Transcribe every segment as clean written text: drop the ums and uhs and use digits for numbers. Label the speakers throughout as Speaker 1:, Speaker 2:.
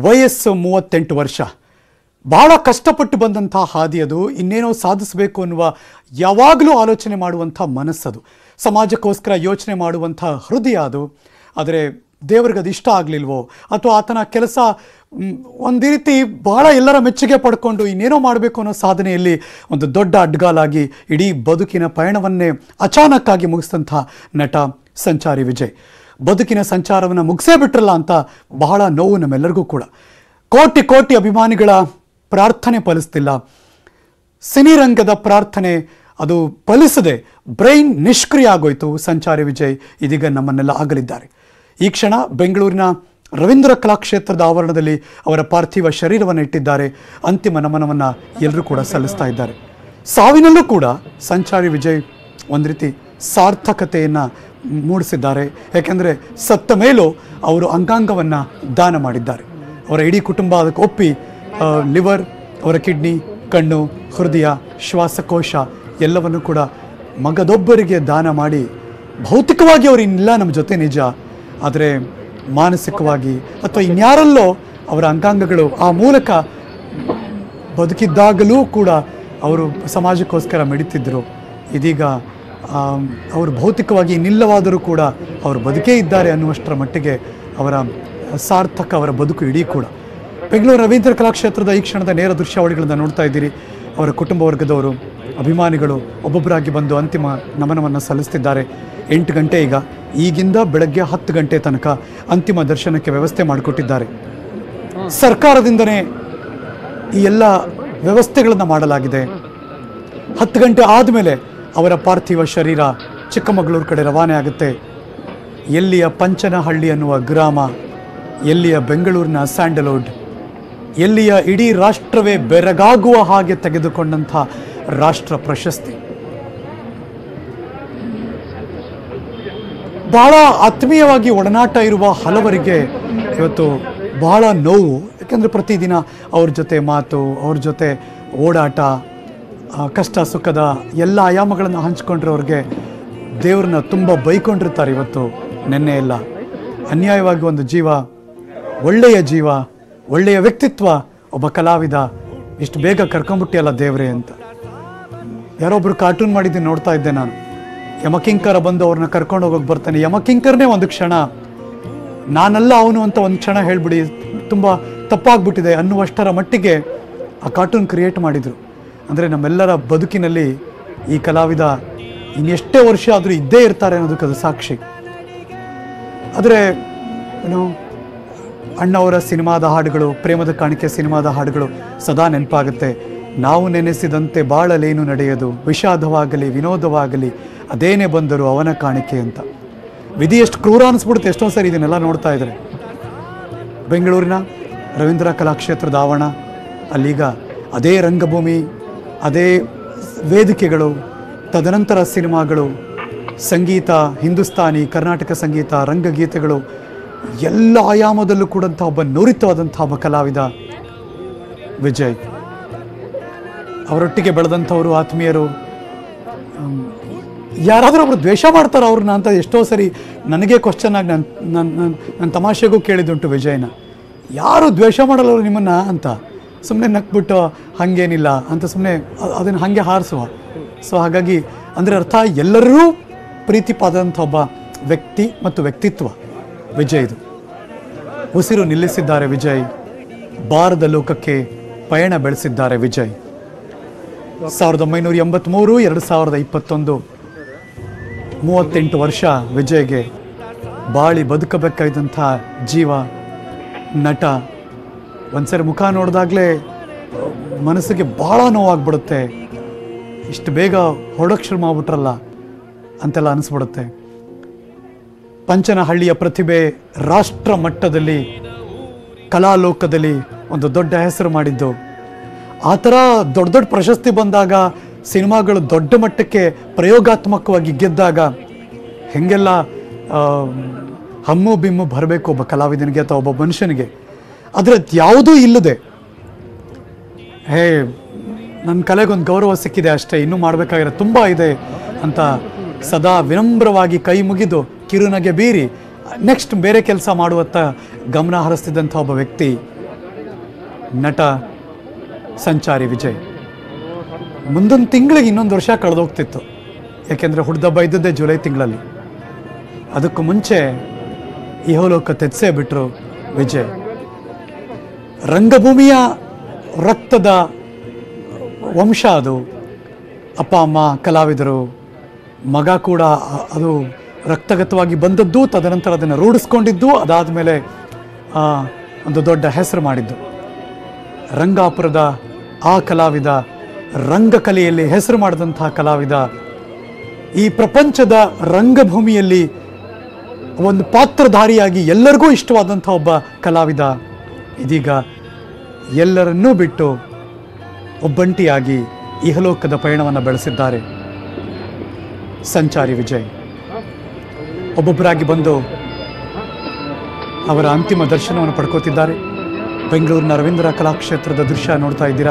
Speaker 1: ವಯಸ್ಸು 38 ವರ್ಷ. ಬಹಳ ಕಷ್ಟಪಟ್ಟು ಬಂದಂಥ ಹಾದಿ ಅದು. ಇನ್ನೇನೋ ಸಾಧಿಸಬೇಕು ಅನ್ನುವ ಯಾವಾಗಲೂ ಆಲೋಚನೆ ಮಾಡುವಂಥ ಮನಸ್ಸದು. ಸಮಾಜಕ್ಕೋಸ್ಕರ ಯೋಚನೆ ಮಾಡುವಂಥ ಹೃದಯ ಅದು. ಆದರೆ ದೇವರಿಗೆ ಅದು ಇಷ್ಟ ಆಗಲಿಲ್ವೋ ಅಥವಾ ಆತನ ಕೆಲಸ ಒಂದು ರೀತಿ ಬಹಳ ಎಲ್ಲರ ಮೆಚ್ಚುಗೆ ಪಡ್ಕೊಂಡು ಇನ್ನೇನೋ ಮಾಡಬೇಕು ಅನ್ನೋ ಸಾಧನೆಯಲ್ಲಿ ಒಂದು ದೊಡ್ಡ ಅಡ್ಗಾಲಾಗಿ ಇಡೀ ಬದುಕಿನ ಪಯಣವನ್ನೇ ಅಚಾನಕ್ಕಾಗಿ ಮುಗಿಸಿದಂಥ ನಟ ಸಂಚಾರಿ ವಿಜಯ್. ಬದುಕಿನ ಸಂಚಾರವನ್ನು ಮುಗಿಸೇ ಬಿಟ್ರಲ್ಲ ಅಂತ ಬಹಳ ನೋವು ನಮ್ಮೆಲ್ಲರಿಗೂ ಕೂಡ. ಕೋಟಿ ಕೋಟಿ ಅಭಿಮಾನಿಗಳ ಪ್ರಾರ್ಥನೆ ಫಲಿಸ್ತಿಲ್ಲ. ಸಿನಿರಂಗದ ಪ್ರಾರ್ಥನೆ ಅದು ಫಲಿಸದೆ ಬ್ರೈನ್ ನಿಷ್ಕ್ರಿಯ ಆಗೋಯ್ತು. ಸಂಚಾರಿ ವಿಜಯ್ ಇದೀಗ ನಮ್ಮನ್ನೆಲ್ಲ ಆಗಲಿದ್ದಾರೆ. ಈ ಕ್ಷಣ ಬೆಂಗಳೂರಿನ ರವೀಂದ್ರ ಕಲಾಕ್ಷೇತ್ರದ ಆವರಣದಲ್ಲಿ ಅವರ ಪಾರ್ಥಿವ ಶರೀರವನ್ನು ಇಟ್ಟಿದ್ದಾರೆ. ಅಂತಿಮ ನಮನವನ್ನು ಎಲ್ಲರೂ ಕೂಡ ಸಲ್ಲಿಸ್ತಾ ಇದ್ದಾರೆ. ಸಾವಿನಲ್ಲೂ ಕೂಡ ಸಂಚಾರಿ ವಿಜಯ್ ಒಂದು ರೀತಿ ಸಾರ್ಥಕತೆಯನ್ನು ಮೂಡಿಸಿದ್ದಾರೆ. ಯಾಕೆಂದರೆ ಸತ್ತ ಮೇಲೂ ಅವರು ಅಂಗಾಂಗವನ್ನು ದಾನ ಮಾಡಿದ್ದಾರೆ. ಅವರ ಇಡೀ ಕುಟುಂಬ ಅದಕ್ಕೆ ಒಪ್ಪಿ ಲಿವರ್, ಅವರ ಕಿಡ್ನಿ, ಕಣ್ಣು, ಹೃದಯ, ಶ್ವಾಸಕೋಶ ಎಲ್ಲವನ್ನು ಕೂಡ ಮಗದೊಬ್ಬರಿಗೆ ದಾನ ಮಾಡಿ ಭೌತಿಕವಾಗಿ ಅವರು ಇನ್ನಿಲ್ಲ ನಮ್ಮ ಜೊತೆ ನಿಜ, ಆದರೆ ಮಾನಸಿಕವಾಗಿ ಅಥವಾ ಇನ್ಯಾರಲ್ಲೋ ಅವರ ಅಂಗಾಂಗಗಳು ಆ ಮೂಲಕ ಬದುಕಿದ್ದಾಗಲೂ ಕೂಡ ಅವರು ಸಮಾಜಕ್ಕೋಸ್ಕರ ಮಿಡಿತಿದ್ದರು. ಇದೀಗ ಅವರು ಭೌತಿಕವಾಗಿ ಇನ್ನಿಲ್ಲವಾದರೂ ಕೂಡ ಅವರು ಬದುಕೇ ಇದ್ದಾರೆ ಅನ್ನುವಷ್ಟರ ಮಟ್ಟಿಗೆ ಅವರ ಸಾರ್ಥಕ ಅವರ ಬದುಕು ಇಡೀ ಕೂಡ. ಬೆಂಗಳೂರು ರವೀಂದ್ರ ಕಲಾಕ್ಷೇತ್ರದ ಈ ಕ್ಷಣದ ನೇರ ದೃಶ್ಯಾವಳಿಗಳನ್ನು ನೋಡ್ತಾ ಇದ್ದೀರಿ. ಅವರ ಕುಟುಂಬ ವರ್ಗದವರು, ಅಭಿಮಾನಿಗಳು ಒಬ್ಬೊಬ್ಬರಾಗಿ ಬಂದು ಅಂತಿಮ ನಮನವನ್ನು ಸಲ್ಲಿಸ್ತಿದ್ದಾರೆ. 8 ಗಂಟೆ ಈಗಿಂದ ಬೆಳಗ್ಗೆ 10 ಗಂಟೆ ತನಕ ಅಂತಿಮ ದರ್ಶನಕ್ಕೆ ವ್ಯವಸ್ಥೆ ಮಾಡಿಕೊಟ್ಟಿದ್ದಾರೆ. ಸರ್ಕಾರದಿಂದನೇ ಈ ಎಲ್ಲ ವ್ಯವಸ್ಥೆಗಳನ್ನು ಮಾಡಲಾಗಿದೆ. 10 ಗಂಟೆ ಆದಮೇಲೆ ಅವರ ಪಾರ್ಥಿವ ಶರೀರ ಚಿಕ್ಕಮಗಳೂರು ಕಡೆ ರವಾನೆ ಆಗುತ್ತೆ. ಎಲ್ಲಿಯ ಪಂಚನಹಳ್ಳಿ ಅನ್ನುವ ಗ್ರಾಮ, ಎಲ್ಲಿಯ ಬೆಂಗಳೂರಿನ ಸ್ಯಾಂಡಲ್ವುಡ್, ಎಲ್ಲಿಯ ಇಡೀ ರಾಷ್ಟ್ರವೇ ಬೆರಗಾಗುವ ಹಾಗೆ ತೆಗೆದುಕೊಂಡಂಥ ರಾಷ್ಟ್ರ ಪ್ರಶಸ್ತಿ. ಬಹಳ ಆತ್ಮೀಯವಾಗಿ ಒಡನಾಟ ಇರುವ ಹಲವರಿಗೆ ಇವತ್ತು ಬಹಳ ನೋವು. ಯಾಕೆಂದರೆ ಪ್ರತಿದಿನ ಅವ್ರ ಜೊತೆ ಮಾತು, ಅವ್ರ ಜೊತೆ ಓಡಾಟ, ಕಷ್ಟ ಸುಖದ ಎಲ್ಲ ಆಯಾಮಗಳನ್ನು ಹಂಚ್ಕೊಂಡ್ರವ್ರಿಗೆ ದೇವ್ರನ್ನ ತುಂಬ ಬೈಕೊಂಡಿರ್ತಾರೆ. ಇವತ್ತು ನೆನ್ನೆ ಎಲ್ಲ ಅನ್ಯಾಯವಾಗಿ ಒಂದು ಜೀವ, ಒಳ್ಳೆಯ ಜೀವ, ಒಳ್ಳೆಯ ವ್ಯಕ್ತಿತ್ವ, ಒಬ್ಬ ಕಲಾವಿದ ಇಷ್ಟು ಬೇಗ ಕರ್ಕೊಂಬಿಟ್ಟಿಯಲ್ಲ ದೇವ್ರೆ ಅಂತ. ಯಾರೊಬ್ಬರು ಕಾರ್ಟೂನ್ ಮಾಡಿದ್ದೀನಿ ನೋಡ್ತಾ ಇದ್ದೆ ನಾನು. ಯಮಕಿಂಕರ ಬಂದು ಅವ್ರನ್ನ ಕರ್ಕೊಂಡು ಹೋಗೋಕೆ ಬರ್ತಾನೆ. ಯಮಕಿಂಕರನೇ ಒಂದು ಕ್ಷಣ ನಾನಲ್ಲ ಅವನು ಅಂತ ಒಂದು ಕ್ಷಣ ಹೇಳ್ಬಿಡಿ, ತುಂಬ ತಪ್ಪಾಗ್ಬಿಟ್ಟಿದೆ ಅನ್ನುವಷ್ಟರ ಮಟ್ಟಿಗೆ ಆ ಕಾರ್ಟೂನ್ ಕ್ರಿಯೇಟ್ ಮಾಡಿದರು. ಅಂದರೆ ನಮ್ಮೆಲ್ಲರ ಬದುಕಿನಲ್ಲಿ ಈ ಕಲಾವಿದ ಇನ್ನೆಷ್ಟೇ ವರ್ಷ ಆದರೂ ಇದ್ದೇ ಇರ್ತಾರೆ ಅನ್ನೋದಕ್ಕೆ ಅದು ಸಾಕ್ಷಿ. ಆದರೆ ಏನು ಅಣ್ಣವರ ಸಿನಿಮಾದ ಹಾಡುಗಳು, ಪ್ರೇಮದ ಕಾಣಿಕೆ ಸಿನಿಮಾದ ಹಾಡುಗಳು ಸದಾ ನೆನಪಾಗುತ್ತೆ. ನಾವು ನೆನೆಸಿದಂತೆ ಬಾಳಲೇನು ನಡೆಯದು, ವಿಷಾದವಾಗಲಿ ವಿನೋದವಾಗಲಿ ಅದೇನೇ ಬಂದರು ಅವನ ಕಾಣಿಕೆ ಅಂತ. ವಿಧಿ ಎಷ್ಟು ಕ್ರೂರ ಅನಿಸ್ಬಿಡುತ್ತೆ ಎಷ್ಟೋ ಸರಿ ಇದನ್ನೆಲ್ಲ ನೋಡ್ತಾ ಇದ್ದಾರೆ. ಬೆಂಗಳೂರಿನ ರವೀಂದ್ರ ಕಲಾಕ್ಷೇತ್ರದ ಆವರಣ, ಅಲ್ಲೀಗ ಅದೇ ರಂಗಭೂಮಿ, ಅದೇ ವೇದಿಕೆಗಳು, ತದನಂತರ ಸಿನಿಮಾಗಳು, ಸಂಗೀತ, ಹಿಂದೂಸ್ತಾನಿ, ಕರ್ನಾಟಕ ಸಂಗೀತ, ರಂಗಗೀತೆಗಳು ಎಲ್ಲ ಆಯಾಮದಲ್ಲೂ ಕೂಡ ಒಬ್ಬ ನುರಿತವಾದಂಥ ಒಬ್ಬ ಕಲಾವಿದ ವಿಜಯ್. ಅವರೊಟ್ಟಿಗೆ ಬೆಳೆದಂಥವರು, ಆತ್ಮೀಯರು. ಯಾರಾದರೂ ಒಬ್ರು ದ್ವೇಷ ಮಾಡ್ತಾರೆ ಅವ್ರನ್ನ ಅಂತ ಎಷ್ಟೋ ಸರಿ ನನಗೆ ಕ್ವಶನ್ ಆಗಿ ನನ್ನ ತಮಾಷೆಗೂ ಕೇಳಿದುಂಟು ವಿಜಯ್ನ. ಯಾರು ದ್ವೇಷ ಮಾಡಲ್ಲ ನಿಮ್ಮನ್ನು ಅಂತ ಸುಮ್ಮನೆ ನಕ್ಬಿಟ್ಟು ಹಾಗೇನಿಲ್ಲ ಅಂತ ಸುಮ್ಮನೆ ಅದನ್ನು ಹಾಗೆ ಹಾರಿಸುವ. ಸೊ ಹಾಗಾಗಿ ಅಂದರೆ ಅರ್ಥ ಎಲ್ಲರೂ ಪ್ರೀತಿಪಾದಂಥ ಒಬ್ಬ ವ್ಯಕ್ತಿ ಮತ್ತು ವ್ಯಕ್ತಿತ್ವ ವಿಜಯ್ದು. ಉಸಿರು ನಿಲ್ಲಿಸಿದ್ದಾರೆ ವಿಜಯ್, ಬಾರದ ಲೋಕಕ್ಕೆ ಪಯಣ ಬೆಳೆಸಿದ್ದಾರೆ ವಿಜಯ್. 1983, 2021, 38 ವರ್ಷ ವಿಜಯ್ಗೆ. ಬಾಳಿ ಬದುಕಬೇಕಾದಂಥ ಜೀವ, ನಟ. ಒಂದ್ಸರಿ ಮುಖ ನೋಡಿದಾಗಲೇ ಮನಸ್ಸಿಗೆ ಭಾಳ ನೋವಾಗ್ಬಿಡುತ್ತೆ. ಇಷ್ಟು ಬೇಗ ಹೊರಡೋಕ್ಕೆ ಶುರು ಮಾಡ್ಬಿಟ್ರಲ್ಲ ಅಂತೆಲ್ಲ ಅನಿಸ್ಬಿಡುತ್ತೆ. ಪಂಚನಹಳ್ಳಿಯ ಪ್ರತಿಭೆ ರಾಷ್ಟ್ರ ಮಟ್ಟದಲ್ಲಿ ಕಲಾಲೋಕದಲ್ಲಿ ಒಂದು ದೊಡ್ಡ ಹೆಸರು ಮಾಡಿದ್ದು. ಆ ಥರ ದೊಡ್ಡ ದೊಡ್ಡ ಪ್ರಶಸ್ತಿ ಬಂದಾಗ, ಸಿನಿಮಾಗಳು ದೊಡ್ಡ ಮಟ್ಟಕ್ಕೆ ಪ್ರಯೋಗಾತ್ಮಕವಾಗಿ ಗೆದ್ದಾಗ ಹೆಂಗೆಲ್ಲ ಹಮ್ಮು ಬಿಮ್ಮು ಬರಬೇಕು ಒಬ್ಬ ಕಲಾವಿದನಿಗೆ ಅಥವಾ ಒಬ್ಬ ಮನುಷ್ಯನಿಗೆ. ಆದರೆ ಯಾವುದೂ ಇಲ್ಲದೆ ನನ್ನ ಕಲೆಗೊಂದು ಗೌರವ ಸಿಕ್ಕಿದೆ ಅಷ್ಟೇ, ಇನ್ನೂ ಮಾಡಬೇಕಾಗಿರೋ ತುಂಬ ಇದೆ ಅಂತ ಸದಾ ವಿನಮ್ರವಾಗಿ ಕೈ ಮುಗಿದು ಕಿರುನಗೆ ಬೀರಿ ನೆಕ್ಸ್ಟ್ ಬೇರೆ ಕೆಲಸ ಮಾಡುವತ್ತ ಗಮನ ಹರಿಸ್ತಿದ್ದಂಥ ಒಬ್ಬ ವ್ಯಕ್ತಿ ನಟ ಸಂಚಾರಿ ವಿಜಯ್. ಮುಂದೊಂದು ತಿಂಗಳಿಗೆ ಇನ್ನೊಂದು ವರ್ಷ ಕಳೆದೋಗ್ತಿತ್ತು, ಯಾಕೆಂದರೆ ಹುಡ್ದಬ್ಬ ಇದ್ದದ್ದೇ ಜುಲೈ ತಿಂಗಳಲ್ಲಿ. ಅದಕ್ಕೂ ಮುಂಚೆ ಇಹಲೋಕ ತೆತ್ಸೇ ಬಿಟ್ಟರು ವಿಜಯ್. ರಂಗಭೂಮಿಯ ರಕ್ತದ ವಂಶ ಅದು. ಅಪ್ಪ ಅಮ್ಮ ಕಲಾವಿದರು, ಮಗ ಕೂಡ ಅದು ರಕ್ತಗತವಾಗಿ ಬಂದದ್ದು, ತದನಂತರ ಅದನ್ನು ರೂಢಿಸ್ಕೊಂಡಿದ್ದು, ಅದಾದಮೇಲೆ ಒಂದು ದೊಡ್ಡ ಹೆಸರು ಮಾಡಿದ್ದು. ರಂಗಾಪುರದ ಆ ಕಲಾವಿದ, ರಂಗಕಲೆಯಲ್ಲಿ ಹೆಸರು ಮಾಡಿದಂತಹ ಕಲಾವಿದ, ಈ ಪ್ರಪಂಚದ ರಂಗಭೂಮಿಯಲ್ಲಿ ಒಂದು ಪಾತ್ರಧಾರಿಯಾಗಿ ಎಲ್ಲರಿಗೂ ಇಷ್ಟವಾದಂಥ ಒಬ್ಬ ಕಲಾವಿದ ಇದೀಗ ಎಲ್ಲರನ್ನೂ ಬಿಟ್ಟು ಒಬ್ಬಂಟಿಯಾಗಿ ಇಹಲೋಕದ ಪಯಣವನ್ನು ಬೆಳೆಸಿದ್ದಾರೆ. ಸಂಚಾರಿ ವಿಜಯ್ ಒಬ್ಬೊಬ್ಬರಾಗಿ ಬಂದು ಅವರ ಅಂತಿಮ ದರ್ಶನವನ್ನು ಪಡ್ಕೋತಿದ್ದಾರೆ. ಬೆಂಗಳೂರಿನ ರವೀಂದ್ರ ಕಲಾಕ್ಷೇತ್ರದ ದೃಶ್ಯ ನೋಡ್ತಾ ಇದ್ದೀರಾ.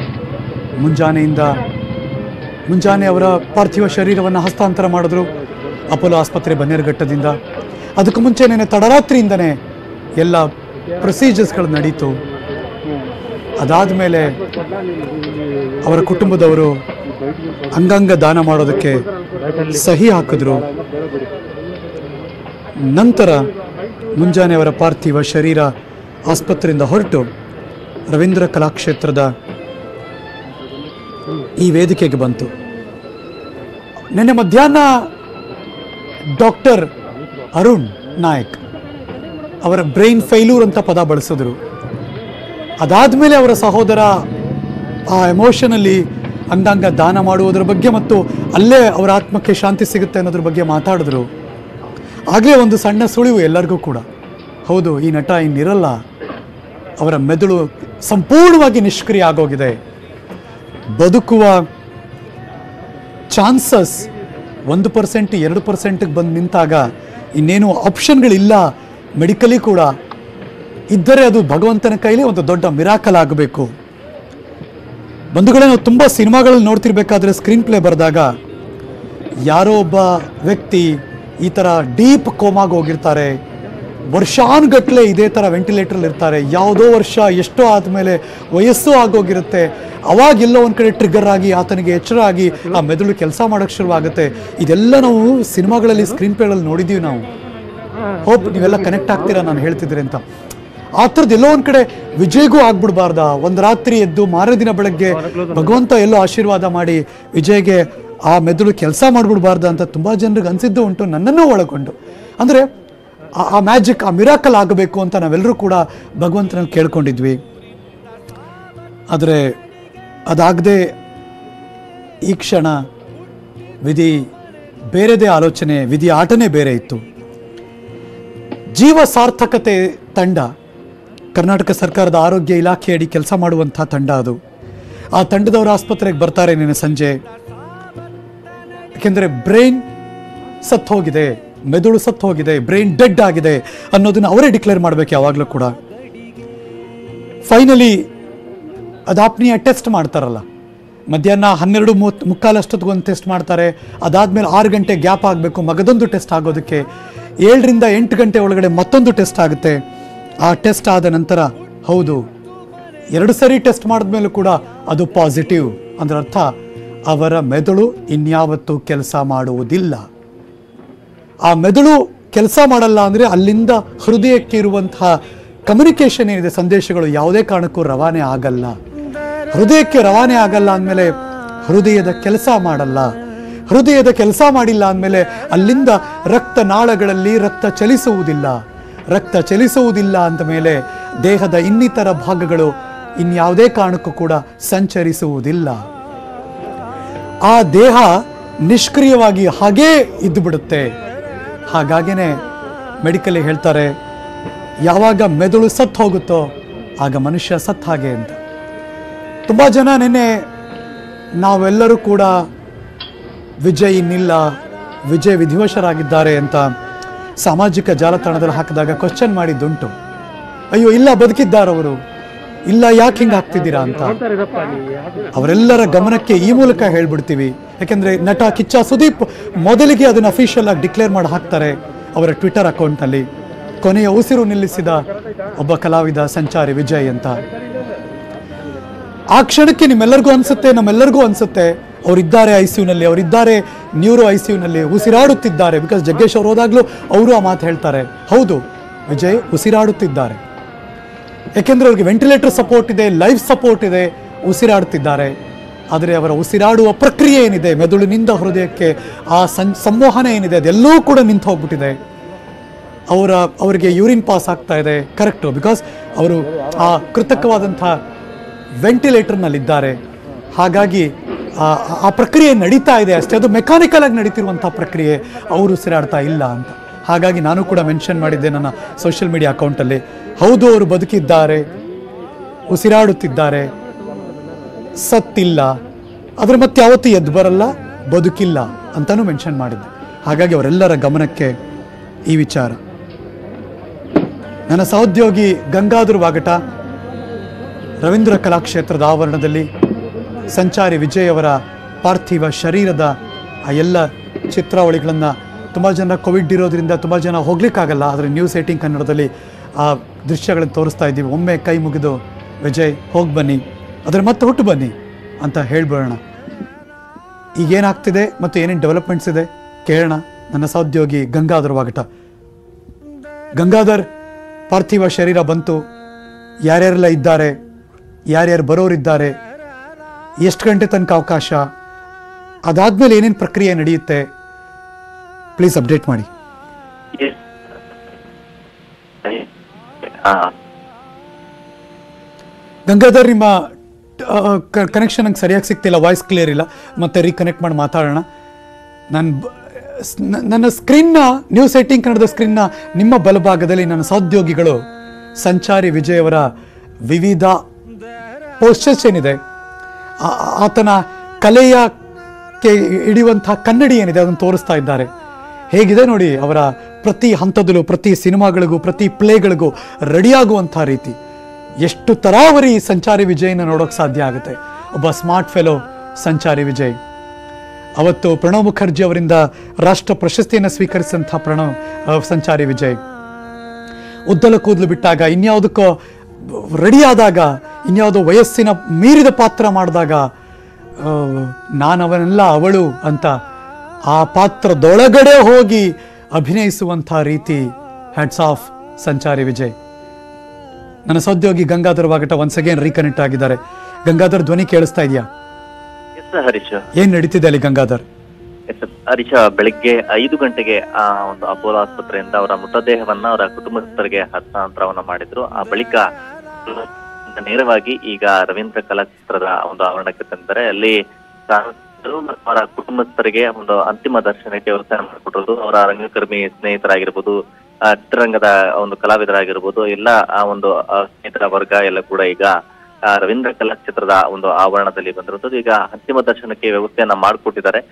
Speaker 1: ಮುಂಜಾನೆ ಅವರ ಪಾರ್ಥಿವ ಶರೀರವನ್ನು ಹಸ್ತಾಂತರ ಮಾಡಿದ್ರು ಅಪೋಲೋ ಆಸ್ಪತ್ರೆ ಬನ್ನೇರುಘಟ್ಟದಿಂದ. ಅದಕ್ಕೂ ಮುಂಚೆ ನೆನೆ ತಡರಾತ್ರಿಯಿಂದನೇ ಎಲ್ಲ ಪ್ರೊಸೀಜರ್ಸ್ಗಳು ನಡೀತು. ಅದಾದ ಮೇಲೆ ಅವರ ಕುಟುಂಬದವರು ಅಂಗಾಂಗ ದಾನ ಮಾಡೋದಕ್ಕೆ ಸಹಿ ಹಾಕಿದ್ರು. ನಂತರ ಮುಂಜಾನೆ ಅವರ ಪಾರ್ಥಿವ ಶರೀರ ಆಸ್ಪತ್ರೆಯಿಂದ ಹೊರಟು ರವೀಂದ್ರ ಕಲಾಕ್ಷೇತ್ರದ ಈ ವೇದಿಕೆಗೆ ಬಂತು. ನಿನ್ನೆ ಮಧ್ಯಾಹ್ನ ಡಾಕ್ಟರ್ ಅರುಣ್ ನಾಯಕ್ ಅವರ ಬ್ರೈನ್ ಫೈಲ್ಯೂರ್ ಅಂತ ಪದ ಬಳಸಿದ್ರು. ಅದಾದಮೇಲೆ ಅವರ ಸಹೋದರ ಆ ಎಮೋಷನಲ್ಲಿ ಅಂಗಾಂಗ ದಾನ ಮಾಡುವುದರ ಬಗ್ಗೆ ಮತ್ತು ಅಲ್ಲೇ ಅವರ ಆತ್ಮಕ್ಕೆ ಶಾಂತಿ ಸಿಗುತ್ತೆ ಅನ್ನೋದ್ರ ಬಗ್ಗೆ ಮಾತಾಡಿದ್ರು. ಆಗಲೇ ಒಂದು ಸಣ್ಣ ಸುಳಿವು ಎಲ್ಲರಿಗೂ ಕೂಡ, ಹೌದು ಈ ನಟ ಇನ್ನಿರಲ್ಲ, ಅವರ ಮೆದುಳು ಸಂಪೂರ್ಣವಾಗಿ ನಿಷ್ಕ್ರಿಯ ಆಗೋಗಿದೆ, ಬದುಕುವ ಚಾನ್ಸಸ್ 1% 2%ಗೆ ಬಂದು ನಿಂತಾಗ ಇನ್ನೇನು ಆಪ್ಷನ್ಗಳಿಲ್ಲ, ಮೆಡಿಕಲಿ ಕೂಡ ಇದ್ದರೆ ಅದು ಭಗವಂತನ ಕೈಲಿ ಒಂದು ದೊಡ್ಡ ಮಿರಾಕಲ್ ಆಗಬೇಕು. ಬಂಧುಗಳೇ, ನಾವು ತುಂಬ ಸಿನಿಮಾಗಳಲ್ಲಿ ನೋಡ್ತಿರ್ಬೇಕಾದ್ರೆ ಸ್ಕ್ರೀನ್ ಪ್ಲೇ ಬರೆದಾಗ ಯಾರೋ ಒಬ್ಬ ವ್ಯಕ್ತಿ ಈ ಥರ ಡೀಪ್ ಕೋಮಾಗಿ ಹೋಗಿರ್ತಾರೆ, ವರ್ಷಾನುಗಟ್ಟಲೆ ಇದೇ ಥರ ವೆಂಟಿಲೇಟ್ರಲ್ಲಿ ಇರ್ತಾರೆ, ಯಾವುದೋ ವರ್ಷ ಎಷ್ಟೋ ಆದಮೇಲೆ ವಯಸ್ಸು ಆಗೋಗಿರುತ್ತೆ, ಅವಾಗೆಲ್ಲೋ ಒಂದು ಕಡೆ ಟ್ರಿಗರ್ ಆಗಿ ಆತನಿಗೆ ಎಚ್ಚರ ಆಗಿ ಆ ಮೆದುಳು ಕೆಲಸ ಮಾಡೋಕ್ಕೆ ಶುರುವಾಗುತ್ತೆ. ಇದೆಲ್ಲ ನಾವು ಸಿನಿಮಾಗಳಲ್ಲಿ ಸ್ಕ್ರೀನ್ ಪ್ಲೇಗಳಲ್ಲಿ ನೋಡಿದ್ದೀವಿ ನಾವು. ಹೋಪ್ ನೀವೆಲ್ಲ ಕನೆಕ್ಟ್ ಆಗ್ತೀರಾ ನಾನು ಹೇಳ್ತಿದ್ರೆ ಅಂತ. ಆ ಥರದ್ದು ಎಲ್ಲೋ ಒಂದು ಕಡೆ ವಿಜಯ್ಗೂ ಆಗ್ಬಿಡ್ಬಾರ್ದ, ಒಂದು ರಾತ್ರಿ ಎದ್ದು ಮಾರನೇ ದಿನ ಬೆಳಗ್ಗೆ ಭಗವಂತ ಎಲ್ಲೋ ಆಶೀರ್ವಾದ ಮಾಡಿ ವಿಜಯ್ಗೆ ಆ ಮೆದುಳು ಕೆಲಸ ಮಾಡಿಬಿಡ್ಬಾರ್ದ ಅಂತ ತುಂಬ ಜನರಿಗೆ ಅನಿಸಿದ್ದು ಉಂಟು, ನನ್ನನ್ನೂ ಒಳಗೊಂಡು. ಅಂದರೆ ಆ ಮ್ಯಾಜಿಕ್, ಆ ಮಿರಾಕಲ್ ಆಗಬೇಕು ಅಂತ ನಾವೆಲ್ಲರೂ ಕೂಡ ಭಗವಂತನಲ್ಲಿ ಕೇಳ್ಕೊಂಡಿದ್ವಿ. ಆದರೆ ಅದಾಗದೆ ಈ ಕ್ಷಣ ವಿಧಿ ಬೇರೆದೇ ಆಲೋಚನೆ, ವಿಧಿ ಆಟನೇ ಬೇರೆ ಇತ್ತು. ಜೀವ ಸಾರ್ಥಕತೆ ತಂಡ, ಕರ್ನಾಟಕ ಸರ್ಕಾರದ ಆರೋಗ್ಯ ಇಲಾಖೆಯಡಿ ಕೆಲಸ ಮಾಡುವಂಥ ತಂಡ ಅದು. ಆ ತಂಡದವರು ಆಸ್ಪತ್ರೆಗೆ ಬರ್ತಾರೆ ನಿನ್ನೆ ಸಂಜೆ. ಯಾಕೆಂದರೆ ಬ್ರೈನ್ ಸತ್ತು ಹೋಗಿದೆ, ಮೆದುಳು ಸತ್ತು ಹೋಗಿದೆ, ಬ್ರೈನ್ ಡೆಡ್ ಆಗಿದೆ ಅನ್ನೋದನ್ನ ಅವರೇ ಡಿಕ್ಲೇರ್ ಮಾಡಬೇಕು ಯಾವಾಗಲೂ ಕೂಡ. ಫೈನಲಿ ಅದಾಪ್ನಿಯ ಟೆಸ್ಟ್ ಮಾಡ್ತಾರಲ್ಲ, ಮಧ್ಯಾಹ್ನ 12:45 ಒಂದು ಟೆಸ್ಟ್ ಮಾಡ್ತಾರೆ. ಅದಾದಮೇಲೆ 6 ಗಂಟೆ ಗ್ಯಾಪ್ ಆಗಬೇಕು ಮಗದೊಂದು ಟೆಸ್ಟ್ ಆಗೋದಕ್ಕೆ. 7 ರಿಂದ 8 ಗಂಟೆ ಒಳಗಡೆ ಮತ್ತೊಂದು ಟೆಸ್ಟ್ ಆಗುತ್ತೆ. ಆ ಟೆಸ್ಟ್ ಆದ ನಂತರ ಹೌದು 2 ಸರಿ ಟೆಸ್ಟ್ ಮಾಡಿದ್ಮೇಲೂ ಕೂಡ ಅದು ಪಾಸಿಟಿವ್ ಅಂದ್ರೆ ಅರ್ಥ ಅವರ ಮೆದುಳು ಇನ್ಯಾವತ್ತೂ ಕೆಲಸ ಮಾಡುವುದಿಲ್ಲ. ಆ ಮೆದುಳು ಕೆಲಸ ಮಾಡಲ್ಲ ಅಂದರೆ ಅಲ್ಲಿಂದ ಹೃದಯಕ್ಕೆ ಇರುವಂತಹ ಕಮ್ಯುನಿಕೇಷನ್ ಏನಿದೆ, ಸಂದೇಶಗಳು ಯಾವುದೇ ಕಾರಣಕ್ಕೂ ರವಾನೆ ಆಗಲ್ಲ. ಹೃದಯಕ್ಕೆ ರವಾನೆ ಆಗಲ್ಲ ಅಂದಮೇಲೆ ಹೃದಯದ ಕೆಲಸ ಮಾಡಲ್ಲ. ಹೃದಯದ ಕೆಲಸ ಮಾಡಿಲ್ಲ ಅಂದಮೇಲೆ ಅಲ್ಲಿಂದ ರಕ್ತನಾಳಗಳಲ್ಲಿ ರಕ್ತ ಚಲಿಸುವುದಿಲ್ಲ. ರಕ್ತ ಚಲಿಸುವುದಿಲ್ಲ ಅಂದ ಮೇಲೆ ದೇಹದ ಇನ್ನಿತರ ಭಾಗಗಳು ಇನ್ಯಾವುದೇ ಕಾರಣಕ್ಕೂ ಕೂಡ ಸಂಚರಿಸುವುದಿಲ್ಲ. ಆ ದೇಹ ನಿಷ್ಕ್ರಿಯವಾಗಿ ಹಾಗೇ ಇದ್ದು ಬಿಡುತ್ತೆ. ಹಾಗಾಗಿನೇ ಮೆಡಿಕಲಿ ಹೇಳ್ತಾರೆ, ಯಾವಾಗ ಮೆದುಳು ಸತ್ತು ಹೋಗುತ್ತೋ ಆಗ ಮನುಷ್ಯ ಸತ್ತು ಹಾಗೆ ಅಂತ. ತುಂಬ ಜನ ನಿನ್ನೆ ನಾವೆಲ್ಲರೂ ಕೂಡ ವಿಜಯ್ ಇನ್ನಿಲ್ಲ, ವಿಜಯ್ ವಿಧಿವಶರಾಗಿದ್ದಾರೆ ಅಂತ ಸಾಮಾಜಿಕ ಜಾಲತಾಣದಲ್ಲಿ ಹಾಕಿದಾಗ ಕ್ವಶನ್ ಮಾಡಿದ್ದುಂಟು. ಅಯ್ಯೋ ಇಲ್ಲ, ಬದುಕಿದ್ದಾರವರು, ಇಲ್ಲ ಯಾಕೆ ಹಿಂಗೆ ಆಗ್ತಿದ್ದೀರಾ ಅಂತ. ಅವರೆಲ್ಲರ ಗಮನಕ್ಕೆ ಈ ಮೂಲಕ ಹೇಳ್ಬಿಡ್ತೀವಿ. ಯಾಕೆಂದರೆ ನಟ ಕಿಚ್ಚ ಸುದೀಪ್ ಮೊದಲಿಗೆ ಅದನ್ನು ಅಫಿಷಿಯಲ್ ಆಗಿ ಡಿಕ್ಲೇರ್ ಮಾಡಿ ಹಾಕ್ತಾರೆ ಅವರ ಟ್ವಿಟರ್ ಅಕೌಂಟ್ನಲ್ಲಿ, ಕೊನೆಯ ಉಸಿರು ನಿಲ್ಲಿಸಿದ ಒಬ್ಬ ಕಲಾವಿದ ಸಂಚಾರಿ ವಿಜಯ್ ಅಂತ. ಆ ಕ್ಷಣಕ್ಕೆ ನಿಮ್ಮೆಲ್ಲರಿಗೂ ಅನ್ಸುತ್ತೆ, ನಮ್ಮೆಲ್ಲರಿಗೂ ಅನ್ಸುತ್ತೆ ಅವರಿದ್ದಾರೆ ICUನಲ್ಲಿ, ಅವರಿದ್ದಾರೆ ನ್ಯೂರೋ ICUನಲ್ಲಿ, ಉಸಿರಾಡುತ್ತಿದ್ದಾರೆ. ಬಿಕಾಸ್ ಜಗ್ಗೇಶ್ ಅವ್ರು ಹೋದಾಗಲೂ ಅವರು ಆ ಮಾತು ಹೇಳ್ತಾರೆ, ಹೌದು ವಿಜಯ್ ಉಸಿರಾಡುತ್ತಿದ್ದಾರೆ. ಯಾಕೆಂದರೆ ಅವ್ರಿಗೆ ವೆಂಟಿಲೇಟರ್ ಸಪೋರ್ಟ್ ಇದೆ, ಲೈಫ್ ಸಪೋರ್ಟ್ ಇದೆ, ಉಸಿರಾಡುತ್ತಿದ್ದಾರೆ. ಆದರೆ ಅವರ ಉಸಿರಾಡುವ ಪ್ರಕ್ರಿಯೆ ಏನಿದೆ, ಮೆದುಳಿನಿಂದ ಹೃದಯಕ್ಕೆ ಆ ಸಂವಹನ ಏನಿದೆ, ಅದೆಲ್ಲವೂ ಕೂಡ ನಿಂತು ಹೋಗ್ಬಿಟ್ಟಿದೆ. ಅವರಿಗೆ ಯೂರಿನ್ ಪಾಸ್ ಆಗ್ತಾ ಇದೆ, ಕರೆಕ್ಟು, ಬಿಕಾಸ್ ಅವರು ಆ ಕೃತಕವಾದಂಥ ವೆಂಟಿಲೇಟರ್ನಲ್ಲಿದ್ದಾರೆ. ಹಾಗಾಗಿ ಆ ಪ್ರಕ್ರಿಯೆ ನಡೀತಾ ಇದೆ ಅಷ್ಟೇ, ಅದು ಮೆಕ್ಯಾನಿಕಲ್ ಆಗಿ ನಡೀತಿರುವಂಥ ಪ್ರಕ್ರಿಯೆ, ಅವರು ಉಸಿರಾಡ್ತಾ ಇಲ್ಲ ಅಂತ. ಹಾಗಾಗಿ ನಾನು ಕೂಡ ಮೆನ್ಷನ್ ಮಾಡಿದ್ದೆ ನನ್ನ ಸೋಷಿಯಲ್ ಮೀಡಿಯಾ ಅಕೌಂಟಲ್ಲಿ, ಹೌದು ಅವರು ಬದುಕಿದ್ದಾರೆ, ಉಸಿರಾಡುತ್ತಿದ್ದಾರೆ, ಸತ್ತಿಲ್ಲ, ಆದರೆ ಮತ್ತೆ ಯಾವತ್ತೂ ಎದ್ದು ಬರಲ್ಲ, ಬದುಕಿಲ್ಲ ಅಂತಲೂ ಮೆನ್ಷನ್ ಮಾಡಿದ್ದೆ. ಹಾಗಾಗಿ ಅವರೆಲ್ಲರ ಗಮನಕ್ಕೆ ಈ ವಿಚಾರ. ನನ್ನ ಸಹೋದ್ಯೋಗಿ ಗಂಗಾಧರ್ ವಾಗಟ ರವೀಂದ್ರ ಕಲಾಕ್ಷೇತ್ರದ ಆವರಣದಲ್ಲಿ ಸಂಚಾರಿ ವಿಜಯ್ ಅವರ ಪಾರ್ಥಿವ ಶರೀರದ ಆ ಎಲ್ಲ ಚಿತ್ರಾವಳಿಗಳನ್ನು ತುಂಬ ಜನ ಕೋವಿಡ್ ಇರೋದ್ರಿಂದ ತುಂಬ ಜನ ಹೋಗ್ಲಿಕ್ಕಾಗಲ್ಲ, ಆದರೆ ನ್ಯೂಸ್ 18 ಕನ್ನಡದಲ್ಲಿ ಆ ದೃಶ್ಯಗಳನ್ನು ತೋರಿಸ್ತಾ ಇದ್ದೀವಿ. ಒಮ್ಮೆ ಕೈ ಮುಗಿದು ವಿಜಯ್ ಹೋಗಿ ಬನ್ನಿ, ಅದರ ಮತ್ತೆ ಹುಟ್ಟು ಬನ್ನಿ ಅಂತ ಹೇಳ್ಬಿಡೋಣ. ಈಗೇನಾಗ್ತಿದೆ ಮತ್ತು ಏನೇನು ಡೆವಲಪ್ಮೆಂಟ್ಸ್ ಇದೆ ಕೇಳೋಣ ನನ್ನ ಸಹೋದ್ಯೋಗಿ ಗಂಗಾಧರ್ ವಾಗಟ. ಗಂಗಾಧರ್, ಪಾರ್ಥಿವ ಶರೀರ ಬಂತು, ಯಾರ್ಯಾರೆಲ್ಲ ಇದ್ದಾರೆ, ಯಾರ್ಯಾರು ಬರೋರಿದ್ದಾರೆ, ಎಷ್ಟು ಗಂಟೆ ತನಕ ಅವಕಾಶ, ಅದಾದ್ಮೇಲೆ ಏನೇನು ಪ್ರಕ್ರಿಯೆ ನಡೆಯುತ್ತೆ, ಪ್ಲೀಸ್ ಅಪ್ಡೇಟ್ ಮಾಡಿ. ಗಂಗಾಧರ್, ನಿಮ್ಮ ಕನೆಕ್ಷನ್ ನಂಗೆ ಸರಿಯಾಗಿ ಸಿಗ್ತಿಲ್ಲ, ವಾಯ್ಸ್ ಕ್ಲಿಯರ್ ಇಲ್ಲ, ಮತ್ತೆ ರೀಕನೆಕ್ಟ್ ಮಾಡಿ ಮಾತಾಡೋಣ. ನನ್ನ ಸ್ಕ್ರೀನ್ನ ನ್ಯೂಸ್ 18 ಕನ್ನಡದ ಸ್ಕ್ರೀನ್ನ ನಿಮ್ಮ ಬಲಭಾಗದಲ್ಲಿ ನನ್ನ ಸಹೋದ್ಯೋಗಿಗಳು ಸಂಚಾರಿ ವಿಜಯ್ ಅವರ ವಿವಿಧ ಪೋಸ್ಟರ್ಸ್ ಏನಿದೆ, ಆತನ ಕಲೆಯಕ್ಕೆ ಹಿಡಿಯುವಂಥ ಕನ್ನಡಿ ಏನಿದೆ ಅದನ್ನು ತೋರಿಸ್ತಾ ಇದ್ದಾರೆ. ಹೇಗಿದೆ ನೋಡಿ ಅವರ ಪ್ರತಿ ಹಂತದಲ್ಲೂ, ಪ್ರತಿ ಸಿನಿಮಾಗಳಿಗೂ, ಪ್ರತಿ ಪ್ಲೇಗಳಿಗೂ ರೆಡಿಯಾಗುವಂಥ ರೀತಿ. ಎಷ್ಟು ತರಾವರಿ ಸಂಚಾರಿ ವಿಜಯ್ನ ನೋಡೋಕೆ ಸಾಧ್ಯ ಆಗುತ್ತೆ. ಒಬ್ಬ ಸ್ಮಾರ್ಟ್ ಫೆಲೋ ಸಂಚಾರಿ ವಿಜಯ್. ಅವತ್ತು ಪ್ರಣವ್ ಮುಖರ್ಜಿ ಅವರಿಂದ ರಾಷ್ಟ್ರ ಪ್ರಶಸ್ತಿಯನ್ನು ಸ್ವೀಕರಿಸಿದಂಥ ಸಂಚಾರಿ ವಿಜಯ್ ಉದ್ದಲ ಕೂದಲು ಬಿಟ್ಟಾಗ, ಇನ್ಯಾವುದಕ್ಕೋ ರೆಡಿಯಾದಾಗ, ಇನ್ಯಾವುದೋ ವಯಸ್ಸಿನ ಮೀರಿದ ಪಾತ್ರ ಮಾಡಿದಾಗ, ನಾನವನೆಲ್ಲ ಅವಳು ಅಂತ ಆ ಪಾತ್ರದೊಳಗಡೆ ಹೋಗಿ ಅಭಿನಯಿಸುವಂಥ ರೀತಿ. ಹ್ಯಾಟ್ಸ್ ಆಫ್ ಸಂಚಾರಿ ವಿಜಯ್. ನನ್ನ ಸಹೋದ್ಯೋಗಿ Gangadhar Vagata once again reconnect ಆಗಿದ್ದಾರೆ. ಗಂಗಾಧರ್, ಧ್ವನಿ ಕೇಳಿಸ್ತಾ ಇದೆಯಾ?
Speaker 2: ಹರೀಶ್,
Speaker 1: ಏನ್ ನಡೀತಿದೆ ಅಲ್ಲಿ ಗಂಗಾಧರ್?
Speaker 2: ಹರೀಶ್, ಬೆಳಿಗ್ಗೆ 5 ಗಂಟೆಗೆ ಒಂದು ಅಪೋಲೋ ಆಸ್ಪತ್ರೆಯಿಂದ ಅವರ ಮೃತದೇಹವನ್ನ ಅವರ ಕುಟುಂಬಸ್ಥರಿಗೆ ಹಸ್ತಾಂತರವನ್ನ ಮಾಡಿದ್ರು. ಆ ಬಳಿಕ ನೇರವಾಗಿ ಈಗ ರವೀಂದ್ರ ಕಲಾಕ್ಷೇತ್ರದ ಒಂದು ಆವರಣಕ್ಕೆ ತಂದರೆ ಅಲ್ಲಿ ಅವರ ಕುಟುಂಬಸ್ಥರಿಗೆ ಒಂದು ಅಂತಿಮ ದರ್ಶನಕ್ಕೆ ವ್ಯವಸ್ಥೆ ಮಾಡಿಕೊಟ್ಟಿರೋದು. ಅವರ ರಂಗಕರ್ಮಿ ಸ್ನೇಹಿತರಾಗಿರ್ಬೋದು, ಚಿತ್ರರಂಗದ ಒಂದು ಕಲಾವಿದರಾಗಿರ್ಬೋದು, ಎಲ್ಲ ಆ ಒಂದು ಸ್ನೇಹಿತರ ವರ್ಗ ಎಲ್ಲ ಕೂಡ ಈಗ ರವೀಂದ್ರ ಕಲಾಕ್ಷೇತ್ರದ ಒಂದು ಆವರಣದಲ್ಲಿ ಬಂದಿರುತ್ತದೆ. ಈಗ ಅಂತಿಮ ದರ್ಶನಕ್ಕೆ ವ್ಯವಸ್ಥೆಯನ್ನ ಮಾಡಿಕೊಟ್ಟಿದ್ದಾರೆ.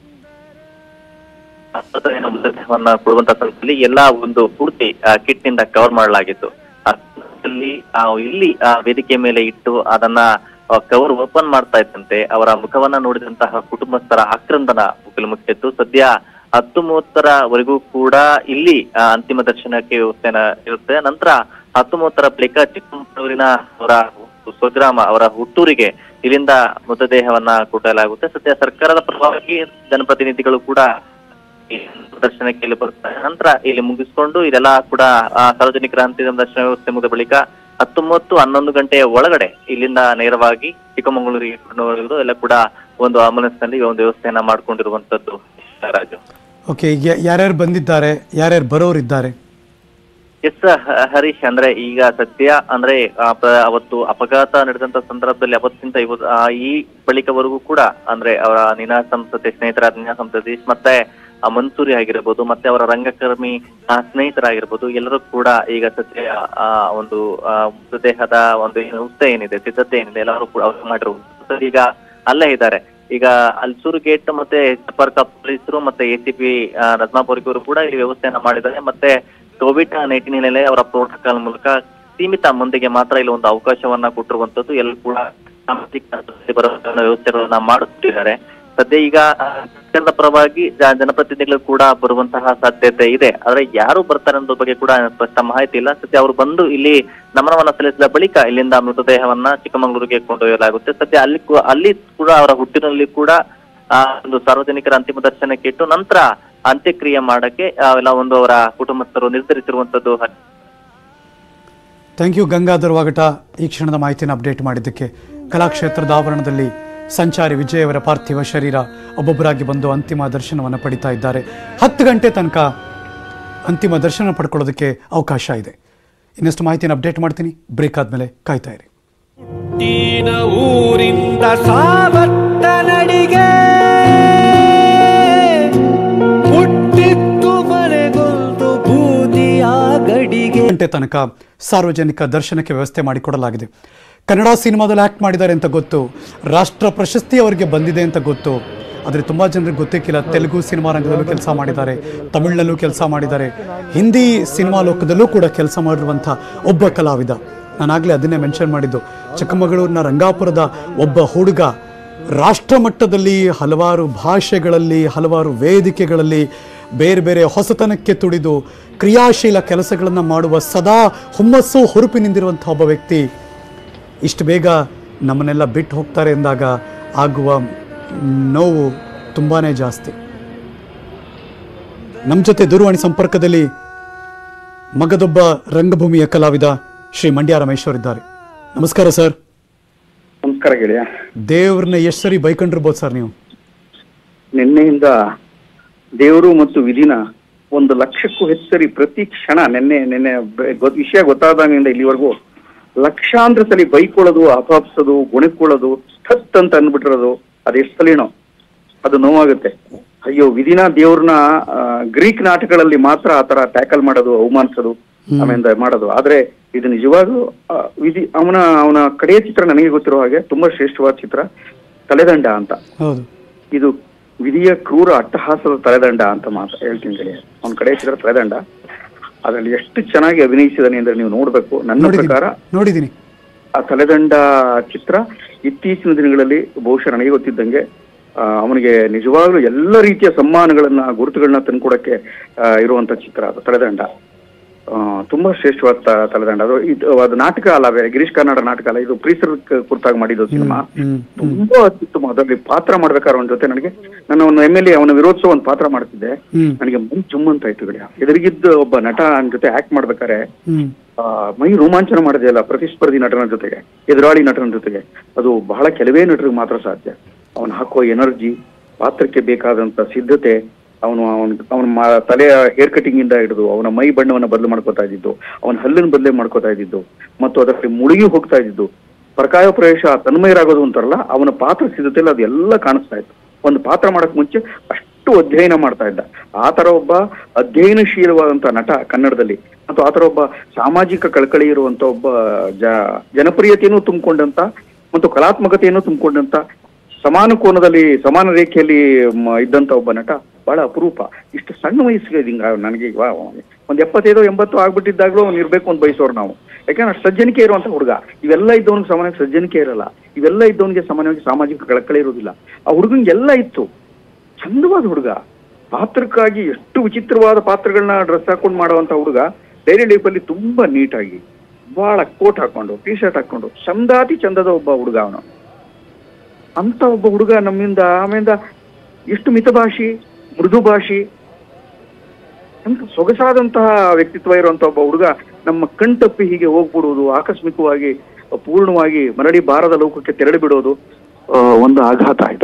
Speaker 2: ಮೃತದೇಹವನ್ನ ಕೊಡುವಂತ ಸಂದರ್ಭದಲ್ಲಿ ಎಲ್ಲಾ ಒಂದು ಪೂರ್ತಿ ಕಿಟ್ ನಿಂದ ಕವರ್ ಮಾಡಲಾಗಿತ್ತು. ಇಲ್ಲಿ ವೇದಿಕೆ ಮೇಲೆ ಇಟ್ಟು ಅದನ್ನ ಕವರ್ ಓಪನ್ ಮಾಡ್ತಾ ಇದ್ದಂತೆ ಅವರ ಮುಖವನ್ನ ನೋಡಿದಂತಹ ಕುಟುಂಬಸ್ಥರ ಆಕ್ರಂದನ ಮುಗಿಲು ಸದ್ಯ 10:30ವರೆಗೂ ಕೂಡ ಇಲ್ಲಿ ಅಂತಿಮ ದರ್ಶನಕ್ಕೆ ವ್ಯವಸ್ಥೆನ ಇರುತ್ತೆ. ನಂತರ 10:30 ಬಳಿಕ ಚಿಕ್ಕಮಗಳೂರಿನ ಅವರ ಸ್ವಗ್ರಾಮ, ಅವರ ಹುಟ್ಟೂರಿಗೆ ಇಲ್ಲಿಂದ ಮೃತದೇಹವನ್ನ ಕೊಡಲಾಗುತ್ತೆ. ಸದ್ಯ ಸರ್ಕಾರದ ಪರವಾಗಿ ಜನಪ್ರತಿನಿಧಿಗಳು ಕೂಡ ದರ್ಶನಕ್ಕೆ ಇಲ್ಲಿ ಬರ್ತಾರೆ. ನಂತರ ಇಲ್ಲಿ ಮುಗಿಸ್ಕೊಂಡು ಇದೆಲ್ಲ ಕೂಡ ಸಾರ್ವಜನಿಕರ ಅಂತಿಮ ದರ್ಶನ ವ್ಯವಸ್ಥೆ ಮುಗಿದ ಬಳಿಕ 10:30-11 ಗಂಟೆಯ ಒಳಗಡೆ ಇಲ್ಲಿಂದ ನೇರವಾಗಿ ಚಿಕ್ಕಮಗಳೂರಿಗೆ ಎಲ್ಲ ಕೂಡ ಒಂದು ಆಂಬುಲೆನ್ಸ್ ನಲ್ಲಿ ಒಂದು ವ್ಯವಸ್ಥೆಯನ್ನ ಮಾಡ್ಕೊಂಡಿರುವಂತದ್ದು. ರಾಜು,
Speaker 1: ಓಕೆ, ಯಾರ್ಯಾರು ಬಂದಿದ್ದಾರೆ, ಯಾರ್ಯಾರು ಬರೋರಿದ್ದಾರೆ?
Speaker 2: ಎಸ್ ಹರೀಶ್, ಅಂದ್ರೆ ಈಗ ಸದ್ಯ ಅಂದ್ರೆ ಅವತ್ತು ಅಪಘಾತ ನಡೆದಂತ ಸಂದರ್ಭದಲ್ಲಿ ಅವತ್ತಿಂದ ಈ ಬಳಿಕವರೆಗೂ ಕೂಡ ಅಂದ್ರೆ ಅವರ ನೀನಾಸಂಸತೆ ಸ್ನೇಹಿತರಾದ ನೀನಾಸಂಸತೀಶ್ ಮತ್ತೆ ಮನ್ಸೂರಿ ಆಗಿರ್ಬೋದು, ಮತ್ತೆ ಅವರ ರಂಗಕರ್ಮಿ ಸ್ನೇಹಿತರಾಗಿರ್ಬೋದು, ಎಲ್ಲರೂ ಕೂಡ ಈಗ ಸದ್ಯ ಒಂದು ಮೃತದೇಹದ ಒಂದು ವ್ಯವಸ್ಥೆ ಏನಿದೆ, ಸಿದ್ಧತೆ ಏನಿದೆ, ಎಲ್ಲರೂ ಕೂಡ ಮಾಡಿರುವುದು ಈಗ ಅಲ್ಲೇ ಇದ್ದಾರೆ. ಈಗ ಅಲ್ಸೂರು ಗೇಟ್ ಮತ್ತೆ ಸಂಪರ್ಕ ಪೊಲೀಸರು ಮತ್ತೆ ACP ರತ್ನಾಪುರಿಗರು ಕೂಡ ಇಲ್ಲಿ ವ್ಯವಸ್ಥೆಯನ್ನ ಮಾಡಿದ್ದಾರೆ. ಮತ್ತೆ COVID-19 ಹಿನ್ನೆಲೆ ಅವರ ಪ್ರೋಟೋಕಾಲ್ ಮೂಲಕ ಸೀಮಿತ ಮಂದಿಗೆ ಮಾತ್ರ ಇಲ್ಲಿ ಒಂದು ಅವಕಾಶವನ್ನ ಕೊಟ್ಟಿರುವಂತದ್ದು. ಎಲ್ಲ ಕೂಡ ಸಾಮಾಜಿಕ ವ್ಯವಸ್ಥೆಗಳನ್ನ ಮಾಡುತ್ತಿದ್ದಾರೆ. ಸದ್ಯ ಈಗ ಸರ್ಕಾರದ ಪರವಾಗಿ ಜನಪ್ರತಿನಿಧಿಗಳು ಕೂಡ ಬರುವಂತಹ ಸಾಧ್ಯತೆ ಇದೆ. ಆದ್ರೆ ಯಾರು ಬರ್ತಾರೆ ಅನ್ನೋದ್ರ ಬಗ್ಗೆ ಕೂಡ ಸ್ಪಷ್ಟ ಮಾಹಿತಿ ಇಲ್ಲ. ಸದ್ಯ ಅವರು ಬಂದು ಇಲ್ಲಿ ನಮನವನ್ನ ಸಲ್ಲಿಸಿದ ಬಳಿಕ ಇಲ್ಲಿಂದ ಮೃತದೇಹವನ್ನ ಚಿಕ್ಕಮಗಳೂರಿಗೆ ಕೊಂಡೊಯ್ಯಲಾಗುತ್ತೆ. ಸದ್ಯ ಅಲ್ಲಿ ಕೂಡ ಅವರ ಹುಟ್ಟಿನಲ್ಲಿ ಕೂಡ ಒಂದು ಸಾರ್ವಜನಿಕರ ಅಂತಿಮ ದರ್ಶನಕ್ಕೆ ಇಟ್ಟು ನಂತರ ಅಂತ್ಯಕ್ರಿಯೆ ಮಾಡಕ್ಕೆ ಎಲ್ಲ ಒಂದು ಅವರ ಕುಟುಂಬಸ್ಥರು ನಿರ್ಧರಿಸಿರುವಂತದ್ದು.
Speaker 1: ಥ್ಯಾಂಕ್ ಯು ಗಂಗಾಧರ್ ವಾಗಟ, ಈ ಕ್ಷಣದ ಮಾಹಿತಿಯನ್ನು ಅಪ್ಡೇಟ್ ಮಾಡಿದ್ದಕ್ಕೆ. ಕಲಾಕ್ಷೇತ್ರದ ಆವರಣದಲ್ಲಿ ಸಂಚಾರಿ ವಿಜಯ್ ಅವರ ಪಾರ್ಥಿವ ಶರೀರ ಒಬ್ಬೊಬ್ಬರಾಗಿ ಬಂದು ಅಂತಿಮ ದರ್ಶನವನ್ನು ಪಡಿತಾ ಇದ್ದಾರೆ. 10 ಗಂಟೆ ತನಕ ಅಂತಿಮ ದರ್ಶನ ಪಡ್ಕೊಳ್ಳೋದಕ್ಕೆ ಅವಕಾಶ ಇದೆ. ಇನ್ನಷ್ಟು ಮಾಹಿತಿಯನ್ನು ಅಪ್ಡೇಟ್ ಮಾಡ್ತೀನಿ. ಬ್ರೇಕ್ ಆದ್ಮೇಲೆ ಕಾಯ್ತಾ ಇರಿ.
Speaker 3: ಊರಿಂದ ಸಾವತ್ತ ನಡಿಗೆ ಹುಟ್ಟಿತ್ತು ಮನೆಗೊಂದು ಬೂದಿಯ ಗಡಿಗೆ.
Speaker 1: ಗಂಟೆ ತನಕ ಸಾರ್ವಜನಿಕ ದರ್ಶನಕ್ಕೆ ವ್ಯವಸ್ಥೆ ಮಾಡಿಕೊಡಲಾಗಿದೆ. ಕನ್ನಡ ಸಿನಿಮಾದಲ್ಲಿ ಆ್ಯಕ್ಟ್ ಮಾಡಿದ್ದಾರೆ ಅಂತ ಗೊತ್ತು, ರಾಷ್ಟ್ರ ಪ್ರಶಸ್ತಿ ಅವರಿಗೆ ಬಂದಿದೆ ಅಂತ ಗೊತ್ತು. ಆದರೆ ತುಂಬ ಜನರಿಗೆ ಗೊತ್ತಿಕ್ಕಿಲ್ಲ. ತೆಲುಗು ಸಿನಿಮಾ ರಂಗದಲ್ಲೂ ಕೆಲಸ ಮಾಡಿದ್ದಾರೆ, ತಮಿಳಿನಲ್ಲೂ ಕೆಲಸ ಮಾಡಿದ್ದಾರೆ, ಹಿಂದಿ ಸಿನಿಮಾ ಲೋಕದಲ್ಲೂ ಕೂಡ ಕೆಲಸ ಮಾಡಿರುವಂಥ ಒಬ್ಬ ಕಲಾವಿದ. ನಾನಾಗಲೇ ಅದನ್ನೇ ಮೆನ್ಷನ್ ಮಾಡಿದ್ದು. ಚಿಕ್ಕಮಗಳೂರಿನ ರಂಗಾಪುರದ ಒಬ್ಬ ಹುಡುಗ ರಾಷ್ಟ್ರ ಮಟ್ಟದಲ್ಲಿ ಹಲವಾರು ಭಾಷೆಗಳಲ್ಲಿ, ಹಲವಾರು ವೇದಿಕೆಗಳಲ್ಲಿ ಬೇರೆ ಬೇರೆ ಹೊಸತನಕ್ಕೆ ತುಡಿದು ಕ್ರಿಯಾಶೀಲ ಕೆಲಸಗಳನ್ನು ಮಾಡುವ ಸದಾ ಹುಮ್ಮಸ್ಸು ಹುರುಪಿನಿಂದಿರುವಂಥ ಒಬ್ಬ ವ್ಯಕ್ತಿ ಇಷ್ಟು ಬೇಗ ನಮ್ಮನ್ನೆಲ್ಲ ಬಿಟ್ಟು ಹೋಗ್ತಾರೆ ಎಂದಾಗ ಆಗುವ ನೋವು ತುಂಬಾ ಜಾಸ್ತಿ. ನಮ್ಮ ಜೊತೆ ದೂರವಾಣಿ ಸಂಪರ್ಕದಲ್ಲಿ ಮಗದೊಬ್ಬ ರಂಗಭೂಮಿಯ ಕಲಾವಿದ ಶ್ರೀ ಮಂಡ್ಯ ರಮೇಶ್ ಅವರಿದ್ದಾರೆ. ನಮಸ್ಕಾರ ಸರ್.
Speaker 4: ನಮಸ್ಕಾರ ಗೆಳೆಯ.
Speaker 1: ದೇವ್ರನ್ನ ಎಷ್ಟು ಸರಿ ಬೈಕೊಂಡಿರ್ಬೋದು ಸರ್ ನೀವು?
Speaker 4: ನಿನ್ನೆಯಿಂದ ದೇವರು ಮತ್ತು ವಿಧಿನ 1 ಲಕ್ಷಕ್ಕೂ ಹೆಚ್ಚು ಸರಿ ಪ್ರತಿ ಕ್ಷಣ ನಿನ್ನೆ ವಿಷಯ ಗೊತ್ತಾದಾಗಿಂದ ಇಲ್ಲಿವರೆಗೂ ಲಕ್ಷಾಂತರ ಸಲ ಬೈಕೊಳ್ಳೋದು, ಅಪಾಪ್ಸೋದು, ಗುಣಿಕೊಳ್ಳೋದು, ಠತ್ ಅಂತ ಅಂದ್ಬಿಟ್ಟಿರೋದು ಅದೆಷ್ಟು ಸಲಿನೋ ಅದು ನೋವಾಗುತ್ತೆ. ಅಯ್ಯೋ ವಿಧಿನ ದೇವ್ರನ್ನ ಗ್ರೀಕ್ ನಾಟಕಗಳಲ್ಲಿ ಮಾತ್ರ ಆತರ ಟ್ಯಾಕಲ್ ಮಾಡೋದು, ಅವಮಾನಿಸೋದು, ಆಮೇಲೆ ಮಾಡೋದು. ಆದ್ರೆ ಇದು ನಿಜವಾಗ್ಲೂ ವಿಧಿ ಅವನ ಕಡೆಯ ಚಿತ್ರ ನನಗೆ ಗೊತ್ತಿರೋ ಹಾಗೆ ತುಂಬಾ ಶ್ರೇಷ್ಠವಾದ ಚಿತ್ರ ತಲೆದಂಡ ಅಂತ. ಇದು ವಿಧಿಯ ಕ್ರೂರ ಅಟ್ಟಹಾಸದ ತಲೆದಂಡ ಅಂತ ಹೇಳ್ತೀನಿ ಗೆಳೆಯ. ಅವನ ಕಡೆಯ ಚಿತ್ರ ತಲೆದಂಡ. ಅದ್ರಲ್ಲಿ ಎಷ್ಟು ಚೆನ್ನಾಗಿ ಅಭಿನಯಿಸಿದಾನೆ ಅಂದ್ರೆ ನೀವು ನೋಡ್ಬೇಕು. ನನ್ನ ಪ್ರಕಾರ
Speaker 1: ನೋಡಿದೀನಿ
Speaker 4: ಆ ತಲೆದಂಡ ಚಿತ್ರ. ಇತ್ತೀಚಿನ ದಿನಗಳಲ್ಲಿ ಬಹುಶಃ ನನಗೆ ಗೊತ್ತಿದ್ದಂಗೆ ಅವನಿಗೆ ನಿಜವಾಗ್ಲೂ ಎಲ್ಲ ರೀತಿಯ ಸಮ್ಮಾನಗಳನ್ನ, ಗುರುತುಗಳನ್ನ ತಂದ್ಕೊಡಕ್ಕೆ ಇರುವಂತ ಚಿತ್ರ ಅದು ತಲೆದಂಡ. ತುಂಬಾ ಶ್ರೇಷ್ಠವಾದ ತಲೆದಂಡ. ಅದು ನಾಟಕ ಅಲ್ಲ, ಬೇರೆ ಗಿರೀಶ್ ಕಾರ್ನಾಡ್ ನಾಟಕ ಅಲ್ಲ, ಇದು ಪ್ರೀಸರ್ ಕುರಿತಾಗಿ ಮಾಡಿದ್ದು ಸಿನಿಮಾ. ತುಂಬಾ ಅತ್ಯುತ್ತಮ. ಅದರಲ್ಲಿ ಪಾತ್ರ ಮಾಡ್ಬೇಕಾದ್ರೆ ಅವನ ಜೊತೆ ನಾನು ಒಂದು MLA ಅವನ ವಿರೋಧಿಸೋ ಒಂದು ಪಾತ್ರ ಮಾಡ್ತಿದ್ದೆ. ನನಗೆ ಮೈ ಜುಮ್ ಅಂತ ಇತ್ತು ಗೆಳೆಯ. ಎದುರಿಗಿದ್ದ ಒಬ್ಬ ನಟ ಅವನ ಜೊತೆ ಆಕ್ಟ್ ಮಾಡ್ಬೇಕಾರೆ ಮೈ ರೋಮಾಂಚನ ಮಾಡಿದೆಯಲ್ಲ, ಪ್ರತಿಸ್ಪರ್ಧಿ ನಟನ ಜೊತೆಗೆ, ಎದುರಾಳಿ ನಟನ ಜೊತೆಗೆ. ಅದು ಬಹಳ ಕೆಲವೇ ನಟರಿಗೆ ಮಾತ್ರ ಸಾಧ್ಯ. ಅವನು ಹಾಕೋ ಎನರ್ಜಿ, ಪಾತ್ರಕ್ಕೆ ಬೇಕಾದಂತ ಸಿದ್ಧತೆ, ಅವನ ತಲೆಯ ಹೇರ್ ಕಟಿಂಗ್ ಇಂದ ಹಿಡಿದು ಅವನ ಮೈ ಬಣ್ಣವನ್ನ ಬದಲು ಮಾಡ್ಕೋತಾ ಇದ್ದಿದ್ದು, ಅವನ ಹಲ್ಲಿನ ಬದಲೇ ಮಾಡ್ಕೋತಾ ಇದ್ದಿದ್ದು, ಮತ್ತು ಅದರಲ್ಲಿ ಮುಳುಗಿ ಹೋಗ್ತಾ ಇದ್ದಿದ್ದು, ಪ್ರಕಾಯ ಪ್ರವೇಶ ತನ್ಮಯರಾಗೋದು ಅಂತಾರಲ್ಲ, ಅವನ ಪಾತ್ರ ಸಿದ್ಧತೆಯಲ್ಲಿ ಅದೆಲ್ಲ ಕಾಣಿಸ್ತಾ ಇತ್ತು. ಒಂದು ಪಾತ್ರ ಮಾಡಕ್ ಮುಂಚೆ ಅಷ್ಟು ಅಧ್ಯಯನ ಮಾಡ್ತಾ ಇದ್ದ. ಆತರ ಒಬ್ಬ ಅಧ್ಯಯನಶೀಲವಾದಂತ ನಟ ಕನ್ನಡದಲ್ಲಿ, ಮತ್ತು ಆತರ ಒಬ್ಬ ಸಾಮಾಜಿಕ ಕಳಕಳಿ ಇರುವಂತ ಒಬ್ಬ ಜನಪ್ರಿಯತೆಯನ್ನು ತುಂಬಿಕೊಂಡಂತ ಮತ್ತು ಕಲಾತ್ಮಕತೆಯನ್ನು ತುಂಬಿಕೊಂಡಂತ, ಸಮಾನ ಕೋನದಲ್ಲಿ ಸಮಾನ ರೇಖೆಯಲ್ಲಿ ಇದ್ದಂತ ಒಬ್ಬ ನಟ ಬಹಳ ಅಪರೂಪ. ಇಷ್ಟು ಸಣ್ಣ ವಯಸ್ಸಿಗೆ ನನಗೆ 75-80 ಆಗ್ಬಿಟ್ಟಿದ್ದಾಗ್ಲೂ ಅವ್ನು ಇರ್ಬೇಕು ಅಂತ ಬಯಸೋರು ನಾವು. ಯಾಕಂದ್ರೆ ಅಷ್ಟು ಸಜ್ಜನಿಕೆ ಇರುವಂತ ಹುಡುಗ. ಇವೆಲ್ಲ ಇದ್ದವನಿಗೆ ಸಾಮಾನ್ಯವಾಗಿ ಸಜ್ಜನಿಕೆ ಇರಲ್ಲ, ಇವೆಲ್ಲ ಇದ್ದವನಿಗೆ ಸಾಮಾನ್ಯವಾಗಿ ಸಾಮಾಜಿಕ ಕಳಕಳಿ ಇರೋದಿಲ್ಲ. ಆ ಹುಡುಗಂಗೆ ಎಲ್ಲ ಇತ್ತು. ಚಂದವಾದ ಹುಡುಗ, ಪಾತ್ರಕ್ಕಾಗಿ ಎಷ್ಟು ವಿಚಿತ್ರವಾದ ಪಾತ್ರಗಳನ್ನ ಡ್ರೆಸ್ ಹಾಕೊಂಡು ಮಾಡುವಂತ ಹುಡುಗ. ಡೈಲಿ ಲೈಫಲ್ಲಿ ತುಂಬಾ ನೀಟಾಗಿ ಬಹಳ ಕೋಟ್ ಹಾಕೊಂಡು, ಟಿ ಶರ್ಟ್ ಹಾಕೊಂಡು ಚಂದಾತಿ ಚಂದದ ಒಬ್ಬ ಹುಡುಗ ಅವನು. ಅಂತ ಒಬ್ಬ ಹುಡುಗ ನಮ್ಮಿಂದ ಆಮೇಲೆ ಎಷ್ಟು ಮಿತಭಾಷಿ, ಮೃದು ಭಾಷಿ, ಅಂತ ಸೊಗಸಾದಂತಹ ವ್ಯಕ್ತಿತ್ವ ಇರುವಂತ ಒಬ್ಬ ಹುಡುಗ ನಮ್ಮ ಕಣ್ತಪ್ಪಿ ಹೀಗೆ ಹೋಗ್ಬಿಡುವುದು, ಆಕಸ್ಮಿಕವಾಗಿ ಪೂರ್ಣವಾಗಿ ಮರಳಿ ಬಾರದ ಲೋಕಕ್ಕೆ ತೆರಳಿ ಬಿಡೋದು ಒಂದು ಆಘಾತ ಆಯ್ತು.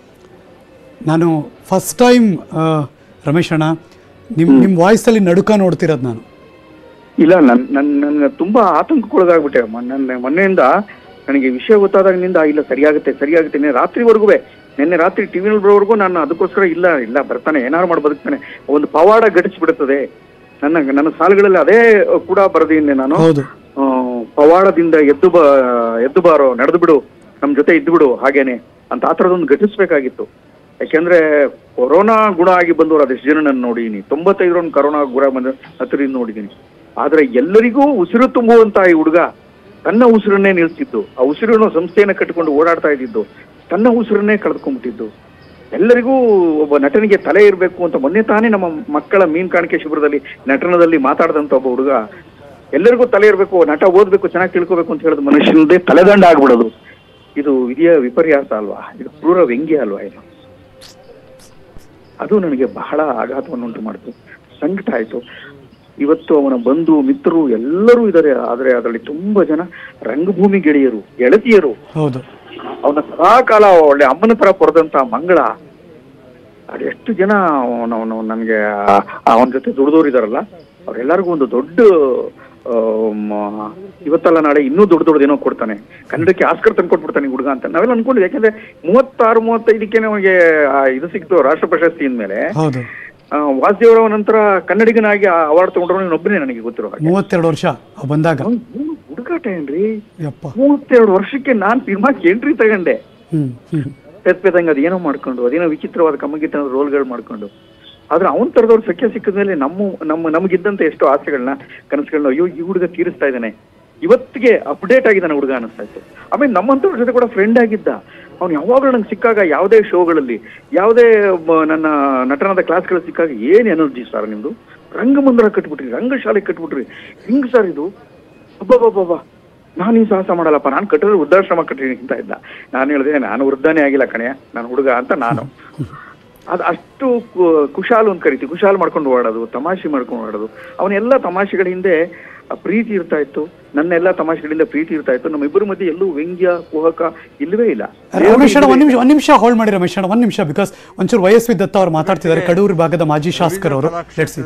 Speaker 1: ನಾನು ಫಸ್ಟ್ ಟೈಮ್ ರಮೇಶ್ ಅಣ್ಣ ನಿಮ್ ವಾಯ್ಸ್ ಅಲ್ಲಿ ನಡುಕ ನೋಡ್ತಿರೋದು ನಾನು.
Speaker 4: ಇಲ್ಲ, ನನ್ ತುಂಬಾ ಆತಂಕಕ್ಕೊಳಗಾಗ್ಬಿಟ್ಟೆ. ಮೊನ್ನೆಯಿಂದ ನನಗೆ ವಿಷಯ ಗೊತ್ತಾದಾಗಿನಿಂದ ಇಲ್ಲ ಸರಿಯಾಗುತ್ತೆ ರಾತ್ರಿವರೆಗೂ, ನಿನ್ನೆ ರಾತ್ರಿ ಟಿವಿನಲ್ಲಿ ಬರೋವರೆಗೂ ನಾನು ಅದಕ್ಕೋಸ್ಕರ ಇಲ್ಲ ಬರ್ತಾನೆ, ಏನಾರು ಮಾಡಿ ಬದುಕ್ತಾನೆ, ಒಂದು ಪವಾಡ ಘಟಿಸ್ಬಿಡುತ್ತದೆ. ನನ್ನ ಸಾಲುಗಳಲ್ಲಿ ಅದೇ ಕೂಡ ಬರೆದಿದ್ದೆ ನಾನು. ಪವಾಡದಿಂದ ಎದ್ದು ಬಾರೋ, ನಡೆದು ಬಿಡು, ನಮ್ ಜೊತೆ ಇದ್ದು ಬಿಡು ಹಾಗೇನೆ ಅಂತ. ಆ ಥರದೊಂದು ಘಟಿಸ್ಬೇಕಾಗಿತ್ತು. ಯಾಕೆಂದ್ರೆ ಕೊರೋನಾ ಗುಣ ಆಗಿ ಬಂದವರು ಅದೆಷ್ಟು ಜನ ನಾನು ನೋಡಿದೀನಿ. 95 ಕೊರೋನಾ ಗುಣ ಬಂದ ಹತ್ತಿರದಿಂದ ನೋಡಿದೀನಿ. ಆದ್ರೆ ಎಲ್ಲರಿಗೂ ಉಸಿರು ತುಂಬುವಂತ ಈ ಹುಡುಗ ತನ್ನ ಉಸಿರನ್ನೇ ನಿಲ್ಸಿದ್ದು, ಆ ಉಸಿರಿನ ಸಂಸ್ಥೆಯನ್ನ ಕಟ್ಟಿಕೊಂಡು ಓಡಾಡ್ತಾ ಇದ್ದಿದ್ದು, ತನ್ನ ಉಸಿರನ್ನೇ ಕಳೆದುಕೊಂಡ್ಬಿಟ್ಟಿದ್ದು ಎಲ್ಲರಿಗೂ ಒಬ್ಬ ನಟನಿಗೆ ತಲೆ ಇರಬೇಕು ಅಂತ ಮೊನ್ನೆ ತಾನೇ ನಮ್ಮ ಮಕ್ಕಳ ಮೀನ್ ಕಾಣಿಕೆ ಶಿಬಿರದಲ್ಲಿ ನಟನದಲ್ಲಿ ಮಾತಾಡಿದಂತ ಒಬ್ಬ ಹುಡುಗ, ಎಲ್ಲರಿಗೂ ತಲೆ ಇರಬೇಕು, ನಟ ಓದ್ಬೇಕು, ಚೆನ್ನಾಗಿ ತಿಳ್ಕೋಬೇಕು ಅಂತ ಹೇಳಿದ ಮನುಷ್ಯನದೇ ತಲೆದಂಡ ಆಗ್ಬಿಡೋದು. ಇದು ವಿಧಿಯ ವಿಪರ್ಯಾಸ ಅಲ್ವಾ? ಇದು ಕ್ರೂರ ವ್ಯಂಗ್ಯ ಅಲ್ವಾ? ಇದು ಅದು ನನಗೆ ಬಹಳ ಆಘಾತವನ್ನು ಉಂಟು ಮಾಡಿತು, ಸಂಕಟ ಆಯ್ತು. ಇವತ್ತು ಅವನ ಬಂಧು ಮಿತ್ರರು ಎಲ್ಲರೂ ಇದ್ದಾರೆ, ಆದ್ರೆ ಅದರಲ್ಲಿ ತುಂಬಾ ಜನ ರಂಗಭೂಮಿ ಗೆಳೆಯರು, ಗೆಳತಿಯರು.
Speaker 1: ಹೌದು,
Speaker 4: ಅವನ ಸದಾಕಾಲ ಒಳ್ಳೆ ಅಮ್ಮನ ತರ ಪಡೆದಂತ ಮಂಗಳ, ಅದೆಷ್ಟು ಜನ ನನ್ಗೆ ಅವನ ಜೊತೆ ದುಡ್ದೋರಿದಾರಲ್ಲ ಅವ್ರೆಲ್ಲರಿಗೂ ಒಂದು ದೊಡ್ಡ ಇವತ್ತಲ್ಲ ನಾಳೆ ಇನ್ನೂ ದೊಡ್ಡದೇನೋ ಕೊಡ್ತಾನೆ, ಕನ್ನಡಕ್ಕೆ ಆಸ್ಕರ್ ತಂದು ಕೊಟ್ಬಿಡ್ತಾನೆ ಹುಡುಗ ಅಂತ ನಾವೆಲ್ಲ ಅನ್ಕೊಂಡಿದ್ವಿ. ಯಾಕಂದ್ರೆ 36-35ಕ್ಕೆ ನಮಗೆ ಇದು ಸಿಕ್ತು ರಾಷ್ಟ್ರ ಪ್ರಶಸ್ತಿ ಅಂದ್ಮೇಲೆ. ವಾಸುದೇವರಾವ್ ನಂತರ ಕನ್ನಡಿಗನಾಗಿ ಅವಾರ್ಡ್ ತಗೊಂಡ್ರು ಒಬ್ಬನೇ ನನಗೆ ಗೊತ್ತಿರೋ ಹಾಗೆ.
Speaker 1: 32 ವರ್ಷ ಬಂದಾಗ
Speaker 4: ಹುಡುಗಾಟ ಏನ್ರಿ, 32 ವರ್ಷಕ್ಕೆ ನಾನ್ ಸಿನಿಮಾಕ್ಕೆ ಎಂಟ್ರಿ ತಗೊಂಡೆ. ಪೆದಂಗ ಅದೇನೋ ಮಾಡ್ಕೊಂಡು, ಅದೇನೋ ವಿಚಿತ್ರವಾದ ಕಮ್ಮಗಿತ್ತ ರೋಲ್ಗಳು ಮಾಡ್ಕೊಂಡು. ಆದ್ರೆ ಅವನ್ ತರದವ್ರು ಸಖ್ಯ ಸಿಕ್ಕಿದ್ಮೇಲೆ ನಮಗಿದ್ದಂತ ಎಷ್ಟೋ ಆಸೆಗಳನ್ನ, ಕನಸುಗಳನ್ನ ಅಯ್ಯೋ ಈ ಹುಡುಗ ತೀರಿಸ್ತಾ ಇದ್ದಾನೆ, ಇವತ್ತಿಗೆ ಅಪ್ಡೇಟ್ ಆಗಿದ್ದಾನೆ ಹುಡುಗ ಅನಿಸ್ತಾ ಇತ್ತು. ಆಮೇಲೆ ನಮ್ಮಂತವ್ರ ಜೊತೆ ಕೂಡ ಫ್ರೆಂಡ್ ಆಗಿದ್ದ. ಅವ್ನು ಯಾವಾಗಲೂ ನಂಗೆ ಸಿಕ್ಕಾಗ, ಯಾವುದೇ ಶೋಗಳಲ್ಲಿ, ಯಾವುದೇ ನನ್ನ ನಟನದ ಕ್ಲಾಸ್ಗಳು ಸಿಕ್ಕಾಗ, ಏನ್ ಎನರ್ಜಿ ಸರ್ ನಿಮ್ದು, ರಂಗಮಂದಿರ ಕಟ್ಬಿಟ್ರಿ, ರಂಗಶಾಲೆ ಕಟ್ಬಿಟ್ರಿ, ಹಿಂಗ್ ಸರ್ ಇದು, ಹಬ್ಬ ನಾನು ಈ ಸಾಹಸ ಮಾಡಲ್ಲಪ್ಪ, ನಾನು ಕಟ್ಟಿದ್ರೆ ವೃದ್ಧಾಶ್ರಮ ಕಟ್ಟಿನಿ ಅಂತ ಇದ್ದ. ನಾನು ಹೇಳಿದೆ ನಾನು ವೃದ್ಧಾನೇ ಆಗಿಲ್ಲ ಕಣೆಯ, ನಾನು ಹುಡುಗ ಅಂತ. ನಾನು ಅದು ಅಷ್ಟು ಕುಶಾಲು ಅಂತ ಕರಿತೀವಿ, ಕುಶಾಲ್ ಮಾಡ್ಕೊಂಡು ಓಡೋದು, ತಮಾಷೆ ಮಾಡ್ಕೊಂಡು ಓಡೋದು. ಅವನೆಲ್ಲ ತಮಾಷೆಗಳ ಹಿಂದೆ ಪ್ರೀತಿ ಇರ್ತಾ ಇತ್ತು, ನನ್ನೆಲ್ಲ ತಮಾಷೆಗಳಿಂದ ಪ್ರೀತಿ ಇರ್ತಾ ಇತ್ತು. ನಮ್ಮಿಬ್ಬರ ಮಧ್ಯೆ ಎಲ್ಲೂ ವ್ಯಂಗ್ಯ ಕುಹಕ ಇಲ್ಲವೇ ಇಲ್ಲ.
Speaker 1: ಒಂದ್ ನಿಮಿಷ ಹೋಲ್ಡ್ ಮಾಡಿ ರಮೇಶ್ ಅಣ್ಣ, ಒಂದ್ ನಿಮಿಷ, ಬಿಕಾಸ್ ಒಂಚೂರು ವಯಸ್ವಿ ದತ್ತ ಅವ್ರು ಮಾತಾಡ್ತಿದ್ದಾರೆ, ಕಡೂರು ಭಾಗದ ಮಾಜಿ ಶಾಸಕರು ಅವರು.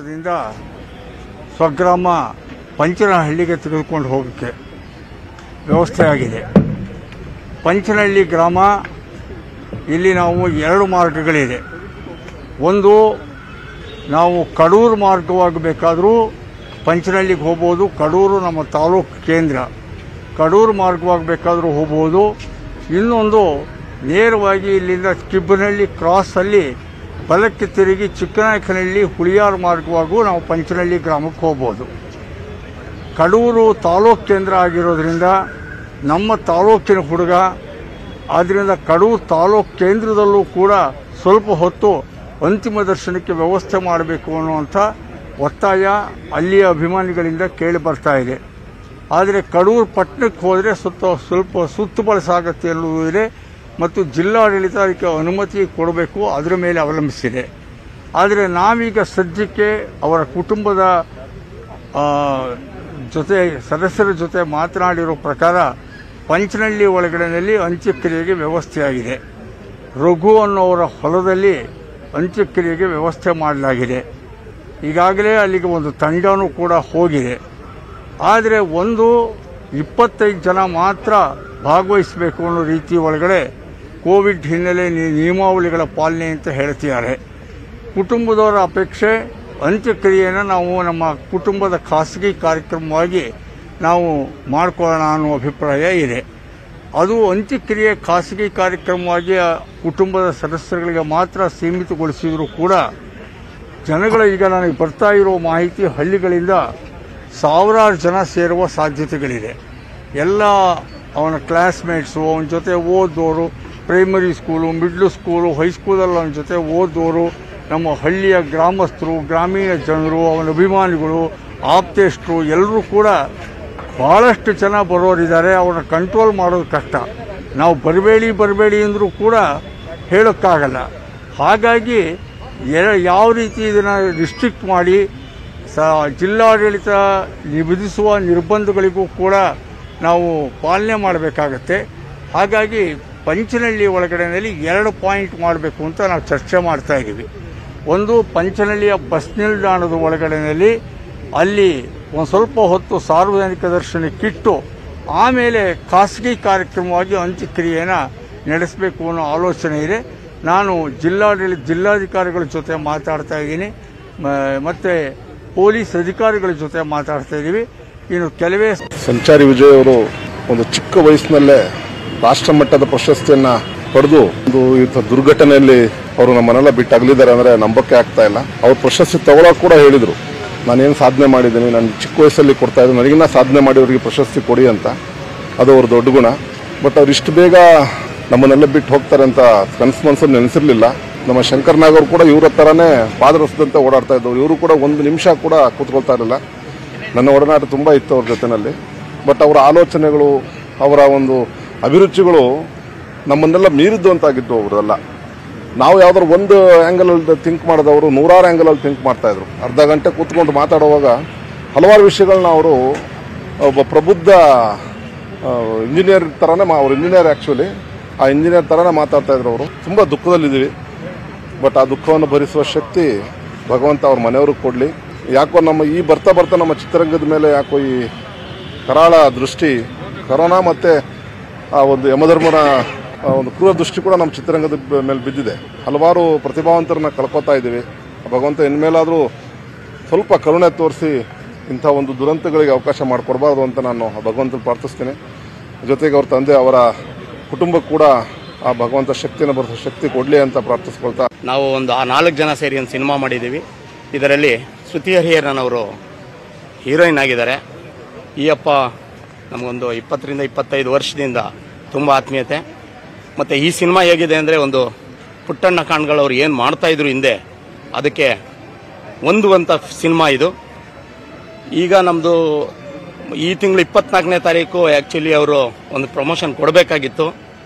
Speaker 5: ಸ್ವಗ್ರಾಮ ಪಂಚನಹಳ್ಳಿಗೆ ತೆಗೆದುಕೊಂಡು ಹೋಗಕ್ಕೆ ವ್ಯವಸ್ಥೆ ಆಗಿದೆ. ಪಂಚನಹಳ್ಳಿ ಗ್ರಾಮ, ಇಲ್ಲಿ ನಾವು 2 ಮಾರ್ಗಗಳಿದೆ. ಒಂದು, ನಾವು ಕಡೂರು ಮಾರ್ಗವಾಗಬೇಕಾದ್ರೂ ಪಂಚನಹಳ್ಳಿಗೆ ಹೋಗ್ಬೋದು, ಕಡೂರು ನಮ್ಮ ತಾಲೂಕು ಕೇಂದ್ರ, ಕಡೂರು ಮಾರ್ಗವಾಗಬೇಕಾದ್ರೂ ಹೋಗ್ಬೋದು. ಇನ್ನೊಂದು, ನೇರವಾಗಿ ಇಲ್ಲಿಂದ ಕಿಬ್ಬನಹಳ್ಳಿ ಕ್ರಾಸಲ್ಲಿ ಬಲಕ್ಕೆ ತಿರುಗಿ ಚಿಕ್ಕನಾಯಕನಹಳ್ಳಿ ಹುಳಿಯಾರು ಮಾರ್ಗವಾಗೂ ನಾವು ಪಂಚನಹಳ್ಳಿ ಗ್ರಾಮಕ್ಕೆ ಹೋಗ್ಬೋದು. ಕಡೂರು ತಾಲೂಕು ಕೇಂದ್ರ ಆಗಿರೋದ್ರಿಂದ ನಮ್ಮ ತಾಲೂಕಿನ ಹುಡುಗ, ಆದ್ದರಿಂದ ಕಡೂರು ತಾಲೂಕು ಕೇಂದ್ರದಲ್ಲೂ ಕೂಡ ಸ್ವಲ್ಪ ಹೊತ್ತು ಅಂತಿಮ ದರ್ಶನಕ್ಕೆ ವ್ಯವಸ್ಥೆ ಮಾಡಬೇಕು ಅನ್ನುವಂಥ ಒತ್ತಾಯ ಅಲ್ಲಿಯ ಅಭಿಮಾನಿಗಳಿಂದ ಕೇಳಿ ಬರ್ತಾ ಇದೆ. ಆದರೆ ಕಡೂರು ಪಟ್ಟಣಕ್ಕೆ ಹೋದರೆ ಸ್ವಲ್ಪ ಸುತ್ತು ಬಳಸಾಗತ್ತೆ ಎನ್ನುವುದು ಇದೆ ಮತ್ತು ಜಿಲ್ಲಾಡಳಿತ ಅದಕ್ಕೆ ಅನುಮತಿ ಕೊಡಬೇಕು, ಅದರ ಮೇಲೆ ಅವಲಂಬಿಸಿದೆ. ಆದರೆ ನಾವೀಗ ಸದ್ಯಕ್ಕೆ ಅವರ ಕುಟುಂಬದ ಸದಸ್ಯರ ಜೊತೆ ಮಾತನಾಡಿರೋ ಪ್ರಕಾರ ಪಂಚನಹಳ್ಳಿ ಒಳಗಡೆಯಲ್ಲಿ ಅಂತ್ಯಕ್ರಿಯೆಗೆ ವ್ಯವಸ್ಥೆಯಾಗಿದೆ. ರಘು ಅನ್ನೋವರ ಹೊಲದಲ್ಲಿ ಅಂತ್ಯಕ್ರಿಯೆಗೆ ವ್ಯವಸ್ಥೆ ಮಾಡಲಾಗಿದೆ. ಈಗಾಗಲೇ ಅಲ್ಲಿಗೆ ಒಂದು ತಂಡನೂ ಕೂಡ ಹೋಗಿದೆ. ಆದರೆ 25 ಜನ ಮಾತ್ರ ಭಾಗವಹಿಸಬೇಕು ಅನ್ನೋ ರೀತಿ ಒಳಗಡೆ ಕೋವಿಡ್ ಹಿನ್ನೆಲೆ ನಿಯಮಾವಳಿಗಳ ಪಾಲನೆ ಅಂತ ಹೇಳ್ತಿದ್ದಾರೆ. ಕುಟುಂಬದವರ ಅಪೇಕ್ಷೆ, ಅಂತ್ಯಕ್ರಿಯೆಯನ್ನು ನಾವು ನಮ್ಮ ಕುಟುಂಬದ ಖಾಸಗಿ ಕಾರ್ಯಕ್ರಮವಾಗಿ ನಾವು ಮಾಡ್ಕೊಳ್ಳೋಣ ಅನ್ನೋ ಅಭಿಪ್ರಾಯ ಇದೆ. ಅದು ಅಂತ್ಯಕ್ರಿಯೆ ಖಾಸಗಿ ಕಾರ್ಯಕ್ರಮವಾಗಿ ಕುಟುಂಬದ ಸದಸ್ಯರುಗಳಿಗೆ ಮಾತ್ರ ಸೀಮಿತಗೊಳಿಸಿದರೂ ಕೂಡ ಜನಗಳ, ಈಗ ನನಗೆ ಬರ್ತಾ ಇರೋ ಮಾಹಿತಿ, ಹಳ್ಳಿಗಳಿಂದ ಸಾವಿರಾರು ಜನ ಸೇರುವ ಸಾಧ್ಯತೆಗಳಿದೆ. ಎಲ್ಲ ಅವನ ಕ್ಲಾಸ್ಮೇಟ್ಸು, ಅವನ ಜೊತೆ ಓದೋರು, ಪ್ರೈಮರಿ ಸ್ಕೂಲು, ಮಿಡ್ಲ್ ಸ್ಕೂಲು, ಹೈಸ್ಕೂಲಲ್ಲಿ ಅವನ ಜೊತೆ ಓದೋರು, ನಮ್ಮ ಹಳ್ಳಿಯ ಗ್ರಾಮಸ್ಥರು, ಗ್ರಾಮೀಣ ಜನರು, ಅವನ ಅಭಿಮಾನಿಗಳು, ಆಪ್ತೇಷ್ಟರು ಎಲ್ಲರೂ ಕೂಡ ಭಾಳಷ್ಟು ಜನ ಬರೋರಿದ್ದಾರೆ. ಅವ್ರನ್ನ ಕಂಟ್ರೋಲ್ ಮಾಡೋದು ಕಷ್ಟ. ನಾವು ಬರಬೇಡಿ ಅಂದರೂ ಕೂಡ ಹೇಳೋಕ್ಕಾಗಲ್ಲ. ಹಾಗಾಗಿ ಯಾವ ರೀತಿ ಇದನ್ನು ರಿಸ್ಟ್ರಿಕ್ಟ್ ಮಾಡಿ ಜಿಲ್ಲಾಡಳಿತ ವಿಧಿಸುವ ನಿರ್ಬಂಧಗಳಿಗೂ ಕೂಡ ನಾವು ಪಾಲನೆ ಮಾಡಬೇಕಾಗತ್ತೆ. ಹಾಗಾಗಿ ಪಂಚನಹಳ್ಳಿ ಒಳಗಡೆಯಲ್ಲಿ 2 ಪಾಯಿಂಟ್ ಮಾಡಬೇಕು ಅಂತ ನಾವು ಚರ್ಚೆ ಮಾಡ್ತಾ ಇದ್ದೀವಿ. ಒಂದು, ಪಂಚನಹಳ್ಳಿಯ ಬಸ್ ನಿಲ್ದಾಣದ ಒಳಗಡೆಯಲ್ಲಿ ಅಲ್ಲಿ ಒಂದು ಸ್ವಲ್ಪ ಹೊತ್ತು ಸಾರ್ವಜನಿಕ ದರ್ಶನಕ್ಕಿಟ್ಟು ಆಮೇಲೆ ಖಾಸಗಿ ಕಾರ್ಯಕ್ರಮವಾಗಿ ಅಂತ್ಯಕ್ರಿಯೆಯನ್ನು ನಡೆಸಬೇಕು ಅನ್ನೋ ಆಲೋಚನೆ ಇದೆ. ನಾನು ಜಿಲ್ಲಾಧಿಕಾರಿಗಳ ಜೊತೆ ಮಾತಾಡ್ತಾ ಇದ್ದೀನಿ, ಮತ್ತು ಪೊಲೀಸ್ ಅಧಿಕಾರಿಗಳ ಜೊತೆ ಮಾತಾಡ್ತಾ ಇದ್ದೀವಿ. ಇನ್ನು ಕೆಲವೇ
Speaker 6: ಸಂಚಾರಿ ವಿಜಯ್ ಅವರು ಒಂದು ಚಿಕ್ಕ ವಯಸ್ಸಿನಲ್ಲೇ ರಾಷ್ಟ್ರ ಮಟ್ಟದ ಪ್ರಶಸ್ತಿಯನ್ನ ಪಡೆದು ಇಂಥ ದುರ್ಘಟನೆಯಲ್ಲಿ ಅವರು ನಮ್ಮನ್ನೆಲ್ಲ ಬಿಟ್ಟು ಅಗಲಿದ್ದಾರೆ ಅಂದ್ರೆ ನಂಬಕ್ಕೆ ಆಗ್ತಾ ಇಲ್ಲ. ಅವ್ರು ಪ್ರಶಸ್ತಿ ತಗೊಳ್ಳೋಕೆ ಕೂಡ ಹೇಳಿದ್ರು, ನಾನೇನು ಸಾಧನೆ ಮಾಡಿದ್ದೀನಿ, ನಾನು ಚಿಕ್ಕ ವಯಸ್ಸಲ್ಲಿ ಕೊಡ್ತಾ ಇದ್ದೀನಿ, ನನಗಿನ್ನ ಸಾಧನೆ ಮಾಡಿದವರಿಗೆ ಪ್ರಶಸ್ತಿ ಕೊಡಿ ಅಂತ. ಅದು ಅವ್ರ ದೊಡ್ಡ ಗುಣ. ಬಟ್ ಅವ್ರು ಇಷ್ಟು ಬೇಗ ನಮ್ಮನ್ನೆಲ್ಲ ಬಿಟ್ಟು ಹೋಗ್ತಾರೆ ಅಂತ ಕನಸು ಮನಸ್ಸಲ್ಲಿ ನೆನೆಸಿರ್ಲಿಲ್ಲ. ನಮ್ಮ ಶಂಕರ್ ನಾಗ್ ಅವರು ಕೂಡ ಇವರ ಥರನೇ ಪಾದರಸದಂತೆ ಓಡಾಡ್ತಾ ಇದ್ದವರು. ಇವರು ಕೂಡ ಒಂದು ನಿಮಿಷ ಕೂಡ ಕೂತ್ಕೊಳ್ತಾ ಇರಲಿಲ್ಲ. ನನ್ನ ಒಡನಾಟ ತುಂಬ ಇತ್ತು ಅವ್ರ ಜೊತೆಯಲ್ಲಿ. ಬಟ್ ಅವರ ಆಲೋಚನೆಗಳು, ಅವರ ಒಂದು ಅಭಿರುಚಿಗಳು ನಮ್ಮನ್ನೆಲ್ಲ ಮೀರಿದ್ದು ಅಂತಾಗಿದ್ದು ಅವರೆಲ್ಲ. ನಾವು ಯಾವ್ದಾದ್ರು ಒಂದು ಆ್ಯಂಗಲಲ್ಲಿ ಥಿಂಕ್ ಮಾಡಿದವರು 100 ಆ್ಯಂಗಲಲ್ಲಿ ಥಿಂಕ್ ಮಾಡ್ತಾಯಿದ್ರು. ಅರ್ಧ ಗಂಟೆ ಕೂತ್ಕೊಂಡು ಮಾತಾಡುವಾಗ ಹಲವಾರು ವಿಷಯಗಳನ್ನ ಅವರು ಒಬ್ಬ ಪ್ರಬುದ್ಧ ಇಂಜಿನಿಯರ್ ಥರನೇ ಅವ್ರು ಇಂಜಿನಿಯರ್ ಆ್ಯಕ್ಚುಲಿ ಆ ಇಂಜಿನಿಯರ್ ಥರನೇ ಮಾತಾಡ್ತಾಯಿದ್ರು. ಅವರು ತುಂಬ ದುಃಖದಲ್ಲಿದ್ದೀವಿ. ಬಟ್ ಆ ದುಃಖವನ್ನು ಭರಿಸುವ ಶಕ್ತಿ ಭಗವಂತ ಅವ್ರ ಮನೆಯವ್ರಿಗೆ ಕೊಡಲಿ. ಯಾಕೋ ನಮ್ಮ ಈ ಬರ್ತಾ ನಮ್ಮ ಚಿತ್ರರಂಗದ ಮೇಲೆ ಯಾಕೋ ಈ ಕರಾಳ ದೃಷ್ಟಿ, ಕರೋನಾ ಮತ್ತು ಆ ಒಂದು ಯಮಧರ್ಮನ ಒಂದು ಕ್ರೂರ ದೃಷ್ಟಿ ಕೂಡ ನಮ್ಮ ಚಿತ್ರರಂಗದ ಮೇಲೆ ಬಿದ್ದಿದೆ. ಹಲವಾರು ಪ್ರತಿಭಾವಂತರನ್ನ ಕಳ್ಕೊತಾ ಇದ್ದೀವಿ. ಭಗವಂತ ಇನ್ಮೇಲಾದರೂ ಸ್ವಲ್ಪ ಕರುಣೆ ತೋರಿಸಿ ಇಂಥ ಒಂದು ದುರಂತಗಳಿಗೆ ಅವಕಾಶ ಮಾಡಿಕೊಡ್ಬಾರ್ದು ಅಂತ ನಾನು ಭಗವಂತನ ಪ್ರಾರ್ಥಿಸ್ತೀನಿ. ಜೊತೆಗೆ ಅವ್ರ ತಂದೆ, ಅವರ ಕುಟುಂಬಕ್ಕೆ ಕೂಡ ಆ ಭಗವಂತ ಶಕ್ತಿಯನ್ನು ಬರೆಸೋ ಶಕ್ತಿ ಕೊಡಲಿ ಅಂತ ಪ್ರಾರ್ಥಿಸ್ಕೊಳ್ತಾ,
Speaker 7: ನಾವು ಒಂದು 4 ಜನ ಸೇರಿ ಒಂದು ಸಿನಿಮಾ ಮಾಡಿದ್ದೀವಿ. ಇದರಲ್ಲಿ ಶ್ರುತಿ ಹರಿಹರನ್ ಅವರು ಹೀರೋಯಿನ್ ಆಗಿದ್ದಾರೆ. ಈ ಅಪ್ಪ ನಮಗೊಂದು 20ರಿಂದ 25 ವರ್ಷದಿಂದ ತುಂಬ ಆತ್ಮೀಯತೆ. ಮತ್ತು ಈ ಸಿನಿಮಾ ಹೇಗಿದೆ ಅಂದರೆ, ಒಂದು ಪುಟ್ಟಣ್ಣ ಕಾಣ್ಗಳವ್ರು ಏನು ಮಾಡ್ತಾಯಿದ್ರು ಹಿಂದೆ, ಅದಕ್ಕೆ ಹೊಂದುವಂಥ ಸಿನಿಮಾ ಇದು. ಈಗ ನಮ್ಮದು ಈ ತಿಂಗಳು 24ನೇ ತಾರೀಕು ಆ್ಯಕ್ಚುಲಿ ಅವರು ಒಂದು ಪ್ರಮೋಷನ್ ಕೊಡಬೇಕಾಗಿತ್ತು.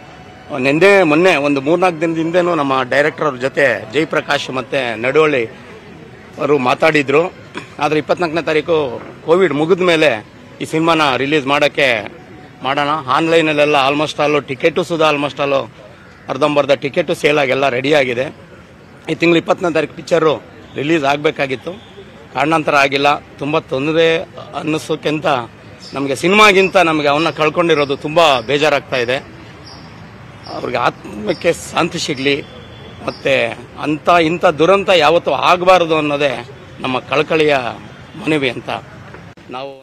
Speaker 7: ಮೊನ್ನೆ ಒಂದು 3-4 ದಿನದ ಹಿಂದೆನೂ ನಮ್ಮ ಡೈರೆಕ್ಟರ್ ಅವ್ರ ಜೊತೆ ಜಯಪ್ರಕಾಶ್ ಮತ್ತು ನಡವಳ್ಳಿ ಅವರು ಮಾತಾಡಿದರು. ಆದರೆ 24ನೇ ತಾರೀಕು ಕೋವಿಡ್ ಮುಗಿದ ಮೇಲೆ ಈ ಸಿನಿಮಾನ ರಿಲೀಸ್ ಮಾಡೋಣ. ಆನ್ಲೈನಲ್ಲೆಲ್ಲ ಆಲ್ಮೋಸ್ಟ್ ಆಲು ಟಿಕೆಟು ಸುಧಾ ಆಲ್ಮೋಸ್ಟ್ ಆಲು ಅರ್ಧಂಬರ್ಧ ಟಿಕೆಟು ಸೇಲಾಗೆಲ್ಲ ರೆಡಿಯಾಗಿದೆ. ಈ ತಿಂಗಳು 20ನೇ ತಾರೀಕು ಪಿಕ್ಚರು ರಿಲೀಸ್ ಆಗಬೇಕಾಗಿತ್ತು, ಕಾರಣಾಂತರ ಆಗಿಲ್ಲ. ತುಂಬ ತೊಂದರೆ ಅನ್ನಿಸೋಕ್ಕಿಂತ ನಮಗೆ ಸಿನಿಮಾಗಿಂತ ನಮಗೆ ಅವನ್ನ ಕಳ್ಕೊಂಡಿರೋದು ತುಂಬ ಬೇಜಾರಾಗ್ತಾ ಇದೆ. ಅವ್ರಿಗೆ ಆತ್ಮಕ್ಕೆ ಶಾಂತಿ ಸಿಗಲಿ, ಮತ್ತು ಇಂಥ ದುರಂತ ಯಾವತ್ತೂ ಆಗಬಾರ್ದು ಅನ್ನೋದೇ ನಮ್ಮ ಕಳಕಳಿಯ ಮನವಿ ಅಂತ ನಾವು.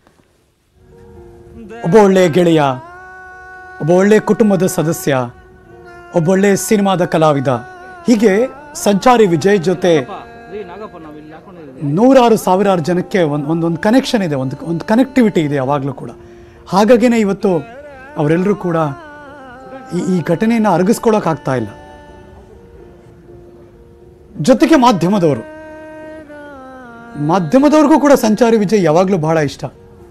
Speaker 1: ಒಬ್ಬ ಒಳ್ಳೆಯ ಗೆಳೆಯ, ಒಬ್ಬ ಒಳ್ಳೆಯ ಕುಟುಂಬದ ಸದಸ್ಯ, ಒಬ್ಬ ಒಳ್ಳೆಯ ಸಿನಿಮಾದ ಕಲಾವಿದ, ಹೀಗೆ ಸಂಚಾರಿ ವಿಜಯ್ ಜೊತೆ 100,000 ಜನಕ್ಕೆ ಒಂದು ಕನೆಕ್ಷನ್ ಇದೆ, ಒಂದು ಕನೆಕ್ಟಿವಿಟಿ ಇದೆ ಯಾವಾಗಲೂ ಕೂಡ. ಹಾಗಾಗಿನೇ ಇವತ್ತು ಅವರೆಲ್ಲರೂ ಕೂಡ ಈ ಘಟನೆಯನ್ನು ಅರಗಿಸ್ಕೊಳ್ಳೋಕ್ಕಾಗ್ತಾ ಇಲ್ಲ. ಜೊತೆಗೆ ಮಾಧ್ಯಮದವ್ರಿಗೂ ಕೂಡ ಸಂಚಾರಿ ವಿಜಯ್ ಯಾವಾಗಲೂ ಬಹಳ ಇಷ್ಟ.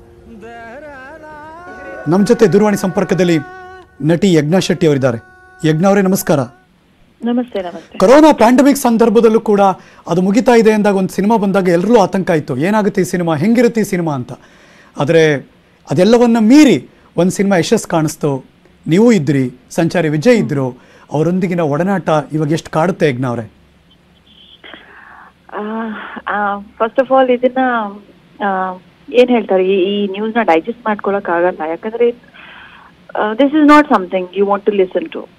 Speaker 1: ನಮ್ಮ ಜೊತೆ ದೂರವಾಣಿ ಸಂಪರ್ಕದಲ್ಲಿ ನಟಿ ಯಜ್ಞಾ ಶೆಟ್ಟಿ ಅವರಿದ್ದಾರೆ. ಯಜ್ಞಾ ಅವರೇ, ನಮಸ್ಕಾರ.
Speaker 8: ನಮಸ್ತೆ.
Speaker 1: ಕೊರೋನಾ ಪ್ಯಾಂಡಮಿಕ್ ಸಂದರ್ಭದಲ್ಲೂ ಕೂಡ ಅದು ಮುಗಿತಾ ಇದೆ ಅಂದಾಗ ಒಂದು ಸಿನಿಮಾ ಬಂದಾಗ ಎಲ್ಲರೂ ಆತಂಕ ಇತ್ತು, ಏನಾಗುತ್ತೆ ಈ ಸಿನಿಮಾ, ಹೆಂಗಿರುತ್ತೆ ಈ ಸಿನಿಮಾ ಅಂತ. ಆದರೆ ಅದೆಲ್ಲವನ್ನ ಮೀರಿ ಒಂದು ಸಿನಿಮಾ ಯಶಸ್ಸು ಕಾಣಿಸ್ತು. ನೀವು ಇದ್ರಿ, ಸಂಚಾರಿ ವಿಜಯ್ ಇದ್ರು, ಅವರೊಂದಿಗಿನ ಒಡನಾಟ ಇವಾಗ ಎಷ್ಟು ಕಾಡುತ್ತೆ ಯಜ್ಞಾ ಅವರೇ?
Speaker 8: ಫಸ್ಟ್ ಆಫ್ ಆಲ್ ಇದನ್ನ ಏನ್ ಹೇಳ್ತಾರೆ, ಈ ನ್ಯೂಸ್ ನ ಡೈಜೆಸ್ಟ್ ಮಾಡ್ಕೊಳಕ್ ಆಗಲ್ಲ. ಯಾಕಂದ್ರೆ this is not something you want to listen to.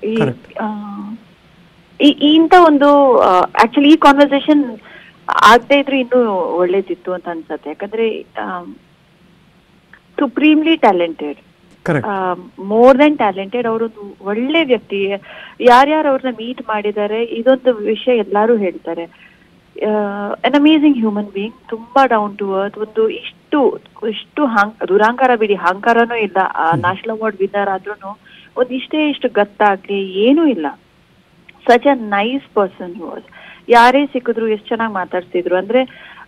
Speaker 8: ಇಂತ ಒಂದು ಆಕ್ಚುಲಿ ಈ ಕಾನ್ವರ್ಸೇಷನ್ ಆಗದೆ ಇದ್ರೆ ಇನ್ನೂ ಒಳ್ಳೇದಿತ್ತು ಅಂತ ಅನ್ಸತ್ತೆ. ಯಾಕಂದ್ರೆ supremely talented, more than talented, ಅವರೊಂದು ಒಳ್ಳೆ ವ್ಯಕ್ತಿ. ಯಾರ್ಯಾರು ಅವ್ರನ್ನ ಮೀಟ್ ಮಾಡಿದ್ದಾರೆ ಇದೊಂದು ವಿಷಯ ಎಲ್ಲಾರು ಹೇಳ್ತಾರೆ. ಅನ್ ಅಮೇಸಿಂಗ್ ಹ್ಯೂಮನ್ ಬೀಯಿಂಗ್, ತುಂಬಾ ಡೌನ್ ಟು ಅರ್ತ್. ಒಂದು ಇಷ್ಟು ದುರಾಂಕಾರ ಬಿಡಿ, ಅಹಂಕಾರನೂ ಇಲ್ಲ. ನ್ಯಾಷನಲ್ ಅವಾರ್ಡ್ ವಿನ್ನರ್ ಆದ್ರೂ ಒಂದ್ ಇಷ್ಟು ಗತ್ತಾಗ್ಲಿ ಏನೂ ಇಲ್ಲ. Such a nice person he was. ಯಾರೇ ಸಿಕ್ಕಿದ್ರು ಎಷ್ಟು ಚೆನ್ನಾಗಿ ಮಾತಾಡ್ತಿದ್ರು. ಅಂದ್ರೆ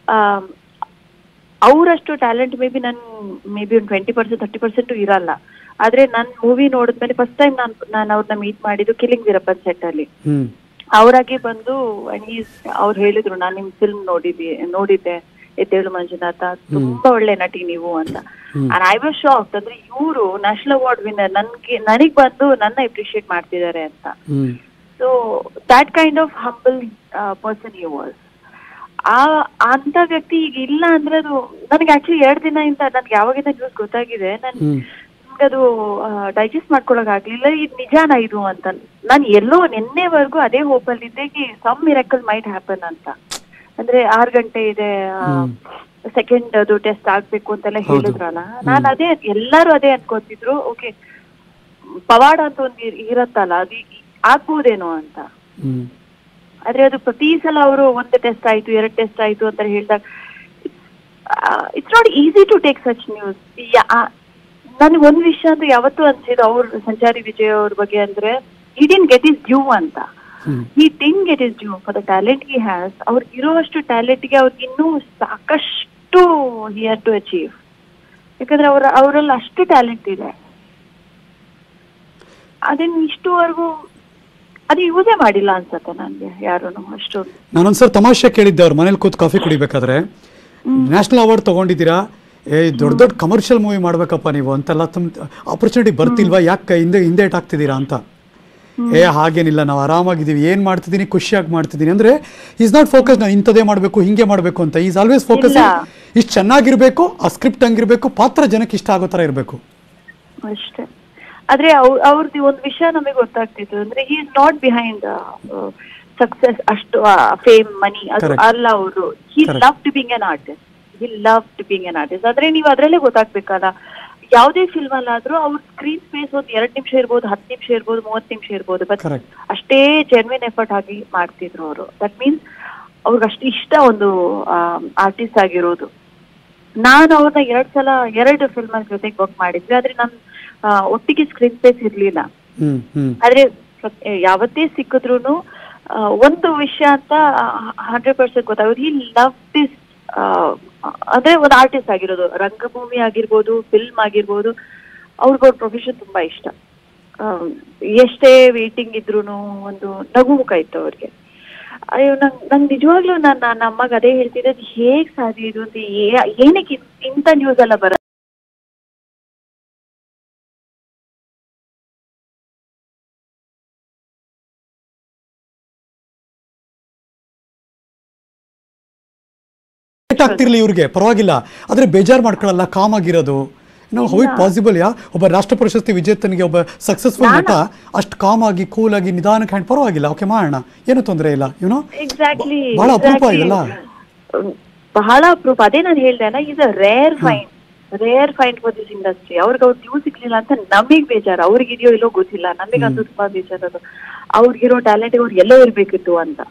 Speaker 8: ಅವರಷ್ಟು ಟ್ಯಾಲೆಂಟ್ ಮೇಬಿ ಒಂದು 20% 30% ಇರಲ್ಲ. ಆದ್ರೆ ನನ್ ಮೂವಿ ನೋಡಿದ್ಮೇಲೆ ಫಸ್ಟ್ ಟೈಮ್ ನಾನು ಅವ್ರನ್ನ ಮೀಟ್ ಮಾಡಿದ್ದು ಕಿಲಿಂಗ್ ವೀರಪ್ಪನ್ ಸೆಟ್ ಅಲ್ಲಿ. ಅವರಾಗಿ ಬಂದು ಅವ್ರು ಹೇಳಿದ್ರು, ನಾನು ನಿಮ್ ಫಿಲ್ಮ್ ನೋಡಿದ್ದೆ ಎದ್ದೇಳು ಮಂಜುನಾಥ, ತುಂಬಾ ಒಳ್ಳೆ ನಟಿ ನೀವು ಅಂತ. And I was shocked. ಅಂದ್ರೆ ಇವರು ನ್ಯಾಷನಲ್ ಅವಾರ್ಡ್ ವಿನ್ನರ್ ನನಗ್ ಬಂದು ನನ್ನ ಅಪ್ರಿಶಿಯೇಟ್ ಮಾಡ್ತಿದ್ದಾರೆ ಅಂತ. So that kind of humble person he was. ಅಂತ ವ್ಯಕ್ತಿ ಈಗ ಇಲ್ಲ ಅಂದ್ರೆ ಅದು ನನಗೆ ಆಕ್ಚುಲಿ 2 ದಿನದಿಂದ ನನ್ಗೆ ಯಾವಾಗಿಂದ ನ್ಯೂಸ್ ಗೊತ್ತಾಗಿದೆ, ಅದು ಡೈಜೆಸ್ಟ್ ಮಾಡ್ಕೊಳಕ್ ಆಗ್ಲಿಲ್ಲ. ಇದು ನಿಜಾನ ಇದು ಅಂತ. ನಾನು ಎಲ್ಲೋ ನಿನ್ನೆವರೆಗೂ ಅದೇ ಹೋಪಲ್ಲಿ ಇದ್ದೆ, ಸಮ್ ಮಿರಾಕಲ್ ಮೈಟ್ ಹ್ಯಾಪನ್ ಅಂತ. ಅಂದ್ರೆ 6 ಗಂಟೆ ಇದೆ, ಸೆಕೆಂಡ್ ಅದು ಟೆಸ್ಟ್ ಆಗ್ಬೇಕು ಅಂತೆಲ್ಲ ಹೇಳಿದ್ರಲ್ಲ. ನಾನು ಅದೇ, ಎಲ್ಲಾರು ಅದೇ ಅನ್ಕೋತಿದ್ರು, ಓಕೆ ಪವಾಡ ಅಂತ ಒಂದು ಇರತ್ತಲ್ಲ, ಅದು ಆಗ್ಬೋದೇನೋ ಅಂತ. ಆದ್ರೆ ಅದು ಪ್ರತಿ ಸಲ ಅವರು 1 ಟೆಸ್ಟ್ ಆಯ್ತು 2 ಟೆಸ್ಟ್ ಆಯ್ತು ಅಂತ ಹೇಳಿದಾಗ it's not easy to take such news. ನನಗೆ ಒಂದ್ ವಿಷಯ ಅಂತ ಯಾವತ್ತೂ ಅನ್ಸಿದ್ದು ಅವ್ರ ಸಂಚಾರಿ ವಿಜಯ್ ಅವ್ರ ಬಗ್ಗೆ, ಅಂದ್ರೆ he didn't get his due ಅಂತ. he didn't get his due for the talent he has. ಅವ್ರಿಗೆ ಇರುವಷ್ಟು ಟ್ಯಾಲೆಂಟ್ಗೆ ಅವ್ರಿಗೆ ಇನ್ನೂ ಸಾಕಷ್ಟು he had to achieve. ಯಾಕಂದ್ರೆ ಅವರಲ್ಲಿ ಅಷ್ಟು ಟ್ಯಾಲೆಂಟ್ ಇದೆ. ಅದನ್ನ ಇಷ್ಟುವರೆಗೂ ಅದು ಯೂಸೇ ಮಾಡಿಲ್ಲ ಅನ್ಸತ್ತೆ ನನ್ಗೆ ಯಾರು ಅಷ್ಟು.
Speaker 1: ನಾನೊಂದ್ಸರ್ ತಮಾಷೆ ಕೇಳಿದ್ದೆ ಅವ್ರ ಮನೇಲಿ ಕೂತ್ ಕಾಫಿ ಕುಡಿಬೇಕಾದ್ರೆ, ನ್ಯಾಷನಲ್ ಅವಾರ್ಡ್ ತಗೊಂಡಿದ್ದೀರಾ, ದೊಡ್ಡ ದೊಡ್ಡ ಕಮರ್ಷಿಯಲ್ ಮೂವಿ ಮಾಡ್ಬೇಕಪ್ಪ ನೀವು ಅಂತೆಲ್ಲ, ಆಪರ್ಚುನಿಟಿ ಬರ್ತಿಲ್ವಾ, ಯಾಕೆ ಹಿಂದೆ ಇಟ್ಟಾಗ್ತಿದ್ದೀರಾ ಅಂತ. ಹಾಗೇನಿಲ್ಲ, ನಾವು ಆರಾಮಾಗಿದ್ದೀವಿ, ಏನ್ ಮಾಡ್ತಿದ್ದೀನಿ ಖುಷಿಯಾಗಿ ಮಾಡ್ತಿದ್ದೀನಿ ಅಂದ್ರೆ ಈಸ್ ನಾಟ್ ಫೋಕಸ್ ನಾವು ಇಂಥದೇ ಮಾಡಬೇಕು ಹಿಂಗೆ ಮಾಡಬೇಕು ಅಂತ. ಈಸ್ ಆಲ್ವೇಸ್ ಫೋಕಸ್ ಇಷ್ಟು ಚೆನ್ನಾಗಿರ್ಬೇಕು, ಆ ಸ್ಕ್ರಿಪ್ಟ್ ಹಂಗಿರ್ಬೇಕು, ಪಾತ್ರ ಜನಕ್ಕೆ ಇಷ್ಟ ಆಗೋ ತರ ಇರಬೇಕು
Speaker 8: ಅಷ್ಟೇ. ಆದ್ರೆ ಅವ್ರದ್ದು ಒಂದು ವಿಷಯ ನಮಗೆ ಗೊತ್ತಾಗ್ತಿತ್ತು ಅಂದ್ರೆ he is not behind success, ಅಷ್ಟು ಫೇಮ್ ಮನಿ ಅದು ಅಲ್ಲ. ಅವರು he love to being an artist, he love to being an artist. ಆದ್ರೆ ನೀವು ಅದ್ರಲ್ಲೇ ಗೊತ್ತಾಗ್ಬೇಕಲ್ಲ, ಯಾವುದೇ ಫಿಲ್ಮ್ ಅಲ್ಲಾದ್ರೂ ಅವ್ರ ಸ್ಕ್ರೀನ್ ಸ್ಪೇಸ್ ಒಂದು 2 ನಿಮಿಷ ಇರ್ಬೋದು, 10 ನಿಮಿಷ ಇರ್ಬೋದು, 30 ನಿಮಿಷ ಇರ್ಬೋದು, ಬಟ್ ಅಷ್ಟೇ ಜೆನ್ವಿನ್ ಎಫರ್ಟ್ ಆಗಿ ಮಾಡ್ತಿದ್ರು ಅವರು. ದಟ್ ಮೀನ್ಸ್ ಅವ್ರಿಗೆ ಅಷ್ಟು ಇಷ್ಟ ಒಂದು ಆರ್ಟಿಸ್ಟ್ ಆಗಿರೋದು. ನಾನು ಅವ್ರನ್ನ 2 ಸಲ 2 ಫಿಲ್ಮ್ ಜೊತೆಗೆ ವರ್ಕ್ ಮಾಡಿದ್ವಿ, ಆದ್ರೆ ನನ್ ಒಟ್ಟಿಗೆ ಸ್ಕ್ರೀನ್ ಸ್ಪೇಸ್ ಇರ್ಲಿಲ್ಲ. ಆದ್ರೆ ಯಾವತ್ತೇ ಸಿಕ್ಕಿದ್ರು ಒಂದು ವಿಷಯ ಅಂತ 100% ಗೊತ್ತಾಗೋದು, ಹಿ ಲವ್ ದಿಸ್ ಅಂದ್ರೆ ಒಂದು ಆರ್ಟಿಸ್ಟ್ ಆಗಿರೋದು, ರಂಗಭೂಮಿ ಆಗಿರ್ಬೋದು, ಫಿಲ್ಮ್ ಆಗಿರ್ಬೋದು, ಅವ್ರಿಗವ್ರ ಪ್ರೊಫೆಷನ್ ತುಂಬಾ ಇಷ್ಟ. ಎಷ್ಟೇ ವೇಟಿಂಗ್ ಇದ್ರು ಒಂದು ನಗು ಮುಖ ಇತ್ತು ಅವ್ರಿಗೆ. ಅಯ್ಯೋ ನಂಗೆ ನಿಜವಾಗ್ಲೂ ನನ್ನ ಅಮ್ಮಗೆ ಅದೇ ಹೇಳ್ತಿದ್ದೆ, ಅದು ಹೇಗ್ ಸಾಧ್ಯ ಇದು ಅಂತ, ಏನಕ್ಕೆ ಇಂಥ ನ್ಯೂಸ್ ಎಲ್ಲ ಬರ
Speaker 1: ಆಗ್ತಿರ್ಲಿ ಇವ್ರಿಗೆ ಪರವಾಗಿಲ್ಲ, ಆದ್ರೆ ಬೇಜಾರು ಮಾಡ್ಕೊಳ್ಳಲ್ಲ, ಕಾಮ್ ಆಗಿರೋದು. ಹೌ ಇಟ್ ಪಾಸಿಬಲ್ ಯಾ, ಒಬ್ಬ ರಾಷ್ಟ್ರ ಪ್ರಶಸ್ತಿ ವಿಜೇತನಿಗೆ, ಒಬ್ಬ ಸಕ್ಸಸ್ಫುಲ್ ನಟ ಅಷ್ಟು ಕಾಮ್ ಆಗಿ ಕೂಲ್ ಆಗಿ ನಿಧಾನಕ್ಕೆ ಹ್ಯಾಂಡ್ ಪರವಾಗಿಲ್ಲ, ಓಕೆ ಮಾಡೋಣ, ಏನು ತೊಂದರೆ ಇಲ್ಲ, ಯುನೋ.
Speaker 8: ಎಕ್ಸಾಕ್ಟ್ಲಿ,
Speaker 1: ಬಹಳ ಅಪರೂಪ ಇವೆಲ್ಲ,
Speaker 8: ಬಹಳ ಅಪರೂಪ. ಅದೇ ನಾನು ಹೇಳ್ದೆ, is a rare find for this industry. ಅವ್ರಿಗೆ ಅವ್ರು ನ್ಯೂಸ್ ಸಿಗ್ಲಿಲ್ಲ ಅಂತ ನಮಗ್ ಬೇಜಾರು, ಅವ್ರಿಗಿದೆಯೋ ಇಲ್ಲೋ ಗೊತ್ತಿಲ್ಲ, ನಮಗಂತೂ ತುಂಬಾ ಬೇಜಾರದು. ಅವ್ರಿಗಿರೋ ಟ್ಯಾಲೆಂಟ್ ಅವ್ರಿಗೆ ಎಲ್ಲೋ ಇರ್ಬೇಕಿತ್ತು ಅಂತ.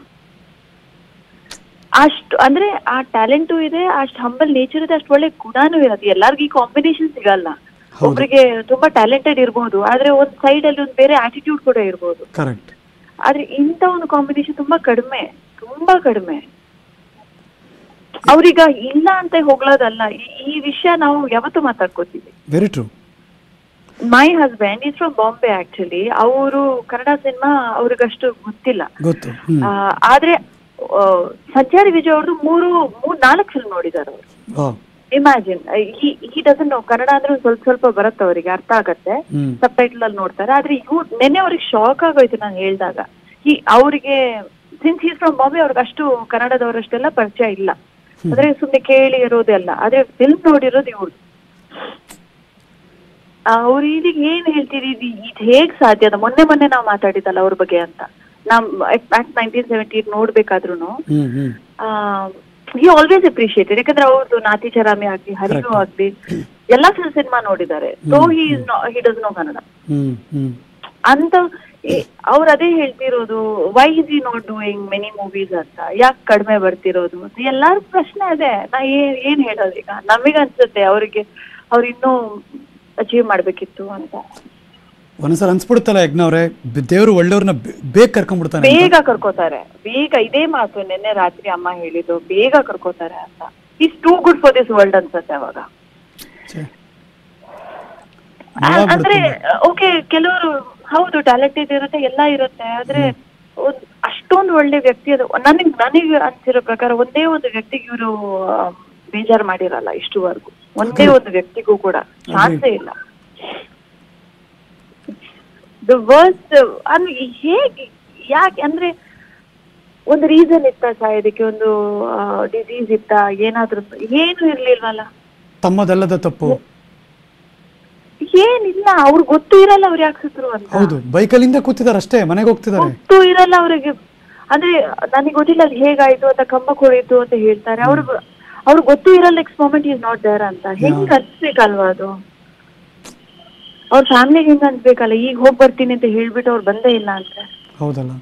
Speaker 8: ಅಷ್ಟು ಅಂದ್ರೆ ಆ ಟ್ಯಾಲೆಂಟು ಇದೆ, ಅಷ್ಟು ಹಂಬಲ್ ನೇಚರ್ ಇದೆ, ಅಷ್ಟು ಒಳ್ಳೆ ಗುಣನೂ ಇರೋದು. ಎಲ್ಲರಿಗೂ ಈ ಕಾಂಬಿನೇಷನ್ ಸಿಗಲ್ಲ. ಒಬ್ರಿಗೆ ತುಂಬಾ ಟ್ಯಾಲೆಂಟೆಡ್ ಇರ್ಬೋದು, ಆದ್ರೆ ಒಂದ್ ಸೈಡ್ ಅಲ್ಲಿ ಒಂದು ಬೇರೆ ಆಟಿಟ್ಯೂಡ್ ಕೂಡ ಇರ್ಬೋದು. ಆದ್ರೆ ಇಂಥ ಒಂದು ಕಾಂಬಿನೇಷನ್ ತುಂಬಾ ಕಡಿಮೆ. ಅವ್ರೀಗ ಇಲ್ಲ ಅಂತ ಹೋಗ್ಲೋದಲ್ಲ, ಈ ವಿಷಯ ನಾವು ಯಾವತ್ತೂ ಮಾತಾಡ್ಕೋತೀವಿ.
Speaker 1: Very true.
Speaker 8: My husband is from Bombay actually. ಅವರು ಕನ್ನಡ ಸಿನಿಮಾ ಅವ್ರಿಗಷ್ಟು ಗೊತ್ತಿಲ್ಲ, ಆದ್ರೆ ಸಂಚಾರಿ ವಿಜಯ್ ಅವ್ರದ್ದು 3-4 ಫಿಲ್ಮ್ ನೋಡಿದಾರೆ ಅವರು. Imagine, he doesn't know Kannada ಅಂದ್ರೆ ಸ್ವಲ್ಪ ಬರುತ್ತೆ ಅವರಿಗೆ, ಅರ್ಥ ಆಗತ್ತೆ, ಸಬ್ ಟೈಟಲ್ ಅಲ್ಲಿ ನೋಡ್ತಾರೆ. ಆದ್ರೆ ನೆನ್ನೆ ಅವ್ರಿಗೆ ಶಾಕ್ ಆಗೋಯ್ತು ನಾನು ಹೇಳಿದಾಗ. ಅವ್ರಿಗೆ ಸಿನ್ಸ್ ಹೀಸ್ ಫ್ರಮ್ ಬಾಂಬೆ, ಅವ್ರಿಗೆ ಅಷ್ಟು ಕನ್ನಡದವರಷ್ಟೆಲ್ಲ ಪರಿಚಯ ಇಲ್ಲ, ಅಂದ್ರೆ ಸುಮ್ನೆ ಕೇಳಿ ಇರೋದೆಲ್ಲ. ಆದ್ರೆ ಫಿಲ್ಮ್ ನೋಡಿರೋದು ಇವ್ರು. ಅವ್ರು ಇದೀಗ ಏನ್ ಹೇಳ್ತೀರಿ, ಇದು ಹೇಗ್ ಸಾಧ್ಯ? ಮೊನ್ನೆ ನಾವು ಮಾತಾಡಿದಲ್ಲ ಅವ್ರ ಬಗ್ಗೆ ಅಂತ. ನಮ್ 1970 ನೋಡ್ಬೇಕಾದ್ರು ಹಿ ಆಲ್ವೇಸ್ ಅಪ್ರಿಶಿಯೇಟೆಡ್. ಯಾಕಂದ್ರೆ ಅವ್ರದ್ದು ನಾತಿ ಚರಾಮಿ ಆಗ್ಲಿ, ಹರಿವು ಆಗ್ಲಿ, ಎಲ್ಲಾ ಸಿನಿಮಾ ನೋಡಿದ್ದಾರೆ. So he does know Kannada ಅಂತ. ಅವ್ರು ಅದೇ ಹೇಳ್ತಿರೋದು, why is he not doing many movies ಅಂತ, ಯಾಕೆ ಕಡಿಮೆ ಬರ್ತಿರೋದು ಅಂತ. ಎಲ್ಲಾರ ಪ್ರಶ್ನೆ ಅದೇ. ನಾ ಏನ್ ಹೇಳೋದು ಈಗ, ನಮಗ್ ಅನ್ಸುತ್ತೆ ಅವ್ರಿಗೆ ಅವ್ರು ಇನ್ನೂ ಅಚೀವ್ ಮಾಡ್ಬೇಕಿತ್ತು ಅಂತ.
Speaker 1: ಒಂದ್ಸಲ ಅನ್ಸ್ಬಿಡುತ್ತಲ್ಲ ಯಜ್ಞವ್ರೆ, ದೇವ್ರು ಒಳ್ಳೆಯವ್ರನ್ನ ಬೇಗ ಕರ್ಕೊಂಡ್ಬಿಡ್ತಾನೆ,
Speaker 8: ಬೇಗ ಕರ್ಕೋತಾರೆ. ಇದೇ ಮಾತು ನಿನ್ನೆ ರಾತ್ರಿ ಅಮ್ಮ ಹೇಳಿದ್ದು, ಬೇಗ ಕರ್ಕೋತಾರೆ ಅಂತ. Is too good for this world ಅನ್ಸುತ್ತೆ ಅವಾಗ. ಅಂದ್ರೆ ಓಕೆ, ಕೆಲವರು ಹೌದು ಟ್ಯಾಲೆಂಟೆಡ್ ಇರುತ್ತೆ, ಎಲ್ಲ ಇರುತ್ತೆ, ಆದ್ರೆ ಅಷ್ಟೊಂದು ಒಳ್ಳೆ ವ್ಯಕ್ತಿ ಅದು. ನನಗೆ ಅನ್ಸಿರೋ ಪ್ರಕಾರ ಒಂದೇ ಒಂದು ವ್ಯಕ್ತಿಗೆ ಇವರು ಬೇಜಾರು ಮಾಡಿರಲ್ಲ ಇಷ್ಟುವರೆಗೂ, ಒಂದೇ ಒಂದು ವ್ಯಕ್ತಿಗೂ ಕೂಡ ಚಾನ್ಸೇ ಇಲ್ಲ. ದ ವರ್ಸ್ಟ್ ಅಂದ್ರೆ ಹೇಗೆ, ಯಾಕೆ ಅಂದ್ರೆ ಒಂದು ರೀಸನ್ ಇತ್ತ ಸಾಯೋದಕ್ಕೆ, ಒಂದು ಡಿಸೀಸ್ ಇತ್ತ, ಏನಾದ್ರೂ ಏನು ಇರ್ಲಿಲ್ವಲ್ಲ.
Speaker 1: ತಮ್ಮದಲ್ಲದ ತಪ್ಪು
Speaker 8: ಏನಿಲ್ಲ, ಅವ್ರಿಗೆ ಗೊತ್ತು ಇರಲ್ಲ ಅವ್ರು ಯಾಕೆ ಸತ್ರು ಅಂತ.
Speaker 1: ಹೌದು, ಬೈಕಲ್ಲಿಂದ ಕೂತಿದಾರೆ ಅಷ್ಟೇ, ಮನೆಗೆ ಹೋಗ್ತಿದ್ದಾರೆ,
Speaker 8: ಗೊತ್ತು ಇರಲ್ಲ ಅವ್ರಿಗೆ. ಅಂದ್ರೆ ನನಗೆ ಗೊತ್ತಿಲ್ಲ ಅದು ಹೇಗಾಯ್ತು ಅಂತ, ಕಂಬ ಕೊಡಿತು ಅಂತ ಹೇಳ್ತಾರೆ. ಅವ್ರಿಗೆ ಗೊತ್ತು ಇರಲ್ಲ next moment is not there ಅಂತ. ಹೆಂಗ್ ಅನ್ಸ್ಬೇಕಲ್ವಾ ಅದು? ಅವ್ರ ಫ್ಯಾಮಿಲಿಗೆ ಹೆಂಗ್ ಅನ್ಸ್ಬೇಕಲ್ಲ, ಈಗ ಹೋಗಿ ಬರ್ತೀನಿ ಅಂತ ಹೇಳ್ಬಿಟ್ಟು ಅವ್ರು ಬಂದೇ ಇಲ್ಲ ಅಂತ.
Speaker 1: ಹೌದಲ್ಲ,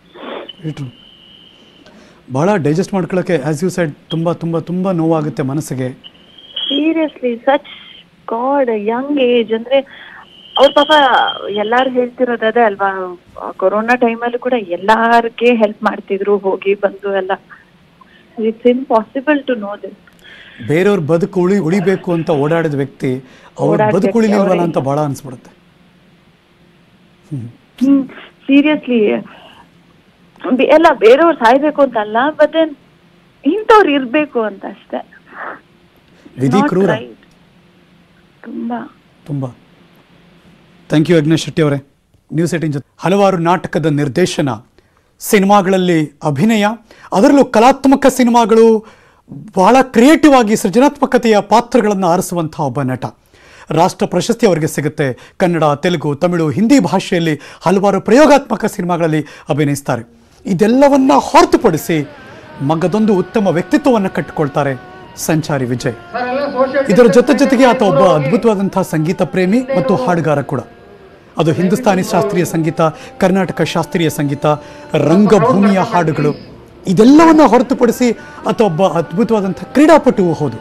Speaker 1: ಬಹಳ ಡೈಜೆಸ್ಟ್ ಮಾಡ್ಕೊಳ್ಳೋಕೆ ಆಸ್ ಯು ಸೈಡ್ ತುಂಬಾ ತುಂಬಾ ತುಂಬಾ ನೋವಾಗುತ್ತೆ ಮನಸ್ಸಿಗೆ.
Speaker 8: Seriously, such god young age. ಅಂದ್ರೆ ಅವ್ರ ಪಾಪ ಎಲ್ಲಾರು ಹೇಳ್ತಿರೋದು ಅದೇ ಅಲ್ವಾ, ಕೊರೋನಾ ಟೈಮಲ್ಲೂ ಕೂಡ ಎಲ್ಲಾರ್ಗೆ ಹೆಲ್ಪ್ ಮಾಡ್ತಿದ್ರು, ಹೋಗಿ ಬಂದು ಎಲ್ಲ. It's impossible to know this.
Speaker 1: ಬೇರೆಯವ್ರ ಬದುಕು ಉಳಿಬೇಕು ಅಂತ ಓಡಾಡಿದ ವ್ಯಕ್ತಿ ಅವ್ರ ಬದುಕು ಉಳಿಲಿಲ್ವಲ್ಲ ಅಂತ ಬಹಳ ಅನ್ಸ್ಬಿಡುತ್ತೆ.
Speaker 8: ಸೀರಿಯಸ್ಲಿ ಎಲ್ಲ ಬೇರೆಯವ್ರು ಸಾಯ್ಬೇಕು ಅಂತಲ್ಲ, ಬಟ್ ಇಂಥವ್ರು ಇರ್ಬೇಕು ಅಂತ ಅಷ್ಟೇ.
Speaker 1: ವಿಧಿ ಕ್ರೂರ.
Speaker 8: ತುಂಬಾ
Speaker 1: ತುಂಬಾ. ಥ್ಯಾಂಕ್ ಯು ಯಜ್ಞೇಶ್ ಶೆಟ್ಟಿ ಅವರೇ. ನ್ಯೂಸ್ 18 ಜೊತೆ ಹಲವಾರು ನಾಟಕದ ನಿರ್ದೇಶನ, ಸಿನಿಮಾಗಳಲ್ಲಿ ಅಭಿನಯ, ಅದರಲ್ಲೂ ಕಲಾತ್ಮಕ ಸಿನಿಮಾಗಳು, ಬಹಳ ಕ್ರಿಯೇಟಿವ್ ಆಗಿ ಸೃಜನಾತ್ಮಕತೆಯ ಪಾತ್ರಗಳನ್ನು ಆರಿಸುವಂಥ ಒಬ್ಬ ನಟ. ರಾಷ್ಟ್ರ ಪ್ರಶಸ್ತಿ ಅವರಿಗೆ ಸಿಗುತ್ತೆ. ಕನ್ನಡ, ತೆಲುಗು, ತಮಿಳು, ಹಿಂದಿ ಭಾಷೆಯಲ್ಲಿ ಹಲವಾರು ಪ್ರಯೋಗಾತ್ಮಕ ಸಿನಿಮಾಗಳಲ್ಲಿ ಅಭಿನಯಿಸ್ತಾರೆ. ಇದೆಲ್ಲವನ್ನ ಹೊರತುಪಡಿಸಿ ಮಗದೊಂದು ಉತ್ತಮ ವ್ಯಕ್ತಿತ್ವವನ್ನು ಕಟ್ಟಿಕೊಳ್ತಾರೆ ಸಂಚಾರಿ ವಿಜಯ್. ಇದರ ಜೊತೆಗೆ ಆತ ಒಬ್ಬ ಅದ್ಭುತವಾದಂತಹ ಸಂಗೀತ ಪ್ರೇಮಿ ಮತ್ತು ಹಾಡುಗಾರ ಕೂಡ. ಅದು ಹಿಂದೂಸ್ತಾನಿ ಶಾಸ್ತ್ರೀಯ ಸಂಗೀತ, ಕರ್ನಾಟಕ ಶಾಸ್ತ್ರೀಯ ಸಂಗೀತ, ರಂಗಭೂಮಿಯ ಹಾಡುಗಳು, ಇದೆಲ್ಲವನ್ನ ಹೊರತುಪಡಿಸಿ ಆತ ಒಬ್ಬ ಅದ್ಭುತವಾದಂಥ ಕ್ರೀಡಾಪಟುವು ಹೌದು.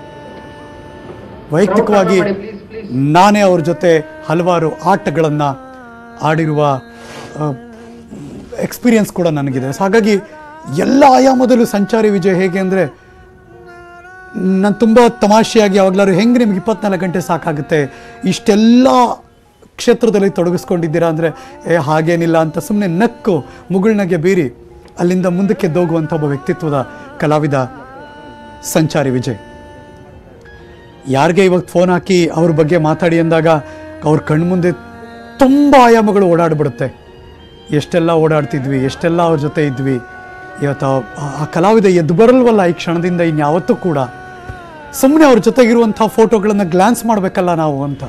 Speaker 1: ವೈಯಕ್ತಿಕವಾಗಿ ನಾನೇ ಅವ್ರ ಜೊತೆ ಹಲವಾರು ಆಟಗಳನ್ನು ಆಡಿರುವ ಎಕ್ಸ್ಪೀರಿಯನ್ಸ್ ಕೂಡ ನನಗಿದೆ. ಹಾಗಾಗಿ ಎಲ್ಲ ಆಯಾಮದಲ್ಲೂ ಸಂಚಾರಿ ವಿಜಯ್ ಹೇಗೆ ಅಂದರೆ, ನಾನು ತುಂಬ ತಮಾಷೆಯಾಗಿ ಯಾವಾಗಲಾರು ಹೆಂಗೆ ನಿಮ್ಗೆ 24 ಗಂಟೆ ಸಾಕಾಗುತ್ತೆ, ಇಷ್ಟೆಲ್ಲ ಕ್ಷೇತ್ರದಲ್ಲಿ ತೊಡಗಿಸ್ಕೊಂಡಿದ್ದೀರಾ ಅಂದರೆ ಹಾಗೇನಿಲ್ಲ ಅಂತ ಸುಮ್ಮನೆ ನಕ್ಕು ಮುಗುಳ್ನಗೆ ಬೀರಿ ಅಲ್ಲಿಂದ ಮುಂದಕ್ಕೆ ಹೋಗುವಂಥ ಒಬ್ಬ ವ್ಯಕ್ತಿತ್ವದ ಕಲಾವಿದ ಸಂಚಾರಿ ವಿಜಯ್. ಯಾರಿಗೆ ಇವಾಗ ಫೋನ್ ಹಾಕಿ ಅವ್ರ ಬಗ್ಗೆ ಮಾತಾಡಿ ಅಂದಾಗ ಅವ್ರ ಕಣ್ಮುಂದೆ ತುಂಬ ಆಯಾಮಗಳು ಓಡಾಡ್ಬಿಡುತ್ತೆ. ಎಷ್ಟೆಲ್ಲ ಓಡಾಡ್ತಿದ್ವಿ, ಎಷ್ಟೆಲ್ಲ ಅವ್ರ ಜೊತೆ ಇದ್ವಿ. ಇವತ್ತು ಆ ಕಲಾವಿದ ಎದ್ದು ಬರಲ್ವಲ್ಲ ಈ ಕ್ಷಣದಿಂದ ಇನ್ಯಾವತ್ತೂ ಕೂಡ. ಸುಮ್ಮನೆ ಅವ್ರ ಜೊತೆಗಿರುವಂಥ ಫೋಟೋಗಳನ್ನು ಗ್ಲಾನ್ಸ್ ಮಾಡಬೇಕಲ್ಲ ನಾವು ಅಂತ.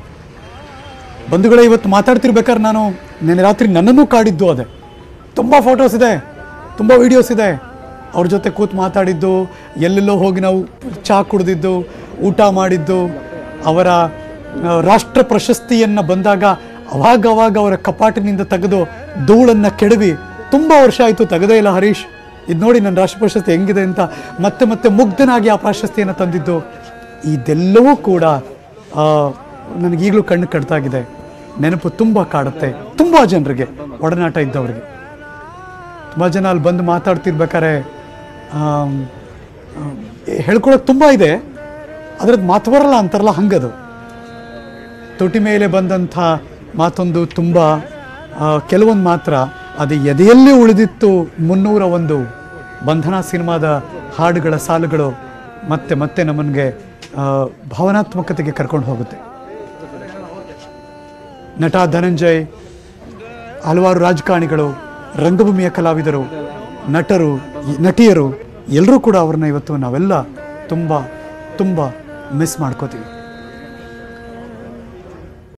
Speaker 1: ಬಂಧುಗಳೇ, ಇವತ್ತು ಮಾತಾಡ್ತಿರ್ಬೇಕಾದ್ರೆ ನಾನು ನೆನ್ನೆ ರಾತ್ರಿ ನನ್ನನ್ನು ಕಾಡಿದ್ದು ಅದೇ. ತುಂಬ ಫೋಟೋಸ್ ಇದೆ, ತುಂಬ ವೀಡಿಯೋಸ್ ಇದೆ. ಅವ್ರ ಜೊತೆ ಕೂತು ಮಾತಾಡಿದ್ದು, ಎಲ್ಲೆಲ್ಲೋ ಹೋಗಿ ನಾವು ಚಹಾ ಕುಡಿದಿದ್ದು, ಊಟ ಮಾಡಿದ್ದು, ಅವರ ರಾಷ್ಟ್ರ ಪ್ರಶಸ್ತಿಯನ್ನು ಬಂದಾಗ ಅವಾಗ ಅವರ ಕಪಾಟಿನಿಂದ ತೆಗೆದು ಧೂಳನ್ನು ಕೆಡವಿ, ತುಂಬ ವರ್ಷ ಆಯಿತು ತೆಗೆದೇ ಇಲ್ಲ ಹರೀಶ್, ಇದು ನೋಡಿ ನನ್ನ ರಾಷ್ಟ್ರ ಪ್ರಶಸ್ತಿ ಹೆಂಗಿದೆ ಅಂತ ಮತ್ತೆ ಮುಗ್ಧನಾಗಿ ಆ ಪ್ರಶಸ್ತಿಯನ್ನು ತಂದಿದ್ದು, ಇದೆಲ್ಲವೂ ಕೂಡ ನನಗೀಗಲೂ ಕಣ್ಣು ಕಟ್ಟಾಗಿದೆ. ನೆನಪು ತುಂಬ ಕಾಡುತ್ತೆ ತುಂಬ ಜನರಿಗೆ, ಒಡನಾಟ ಇದ್ದವರಿಗೆ. ತುಂಬ ಜನ ಅಲ್ಲಿ ಬಂದು ಮಾತಾಡ್ತಿರ್ಬೇಕಾದ್ರೆ ಹೇಳ್ಕೊಳಕ್ಕೆ ತುಂಬ ಇದೆ, ಅದ್ರದ್ದು ಮಾತು ಬರಲ್ಲ ಅಂತಾರಲ್ಲ, ಹಂಗದು. ತುಟಿ ಮೇಲೆ ಬಂದಂಥ ಮಾತೊಂದು ತುಂಬ, ಕೆಲವೊಂದು ಮಾತ್ರ ಅದು ಎದೆಯಲ್ಲಿ ಉಳಿದಿತ್ತು. 301 ಬಂಧನ ಸಿನಿಮಾದ ಹಾಡುಗಳ ಸಾಲುಗಳು ಮತ್ತೆ ನಮ್ಮನಿಗೆ ಭಾವನಾತ್ಮಕತೆಗೆ ಕರ್ಕೊಂಡು ಹೋಗುತ್ತೆ. ನಟ ಧನಂಜಯ್, ಹಲವಾರು ರಾಜಕಾರಣಿಗಳು, ರಂಗಭೂಮಿಯ ಕಲಾವಿದರು, ನಟರು, ನಟಿಯರು ಎಲ್ಲರೂ ಕೂಡ ಅವ್ರನ್ನ ಇವತ್ತು ನಾವೆಲ್ಲ ತುಂಬ ಮಿಸ್ ಮಾಡ್ಕೋತೀವಿ.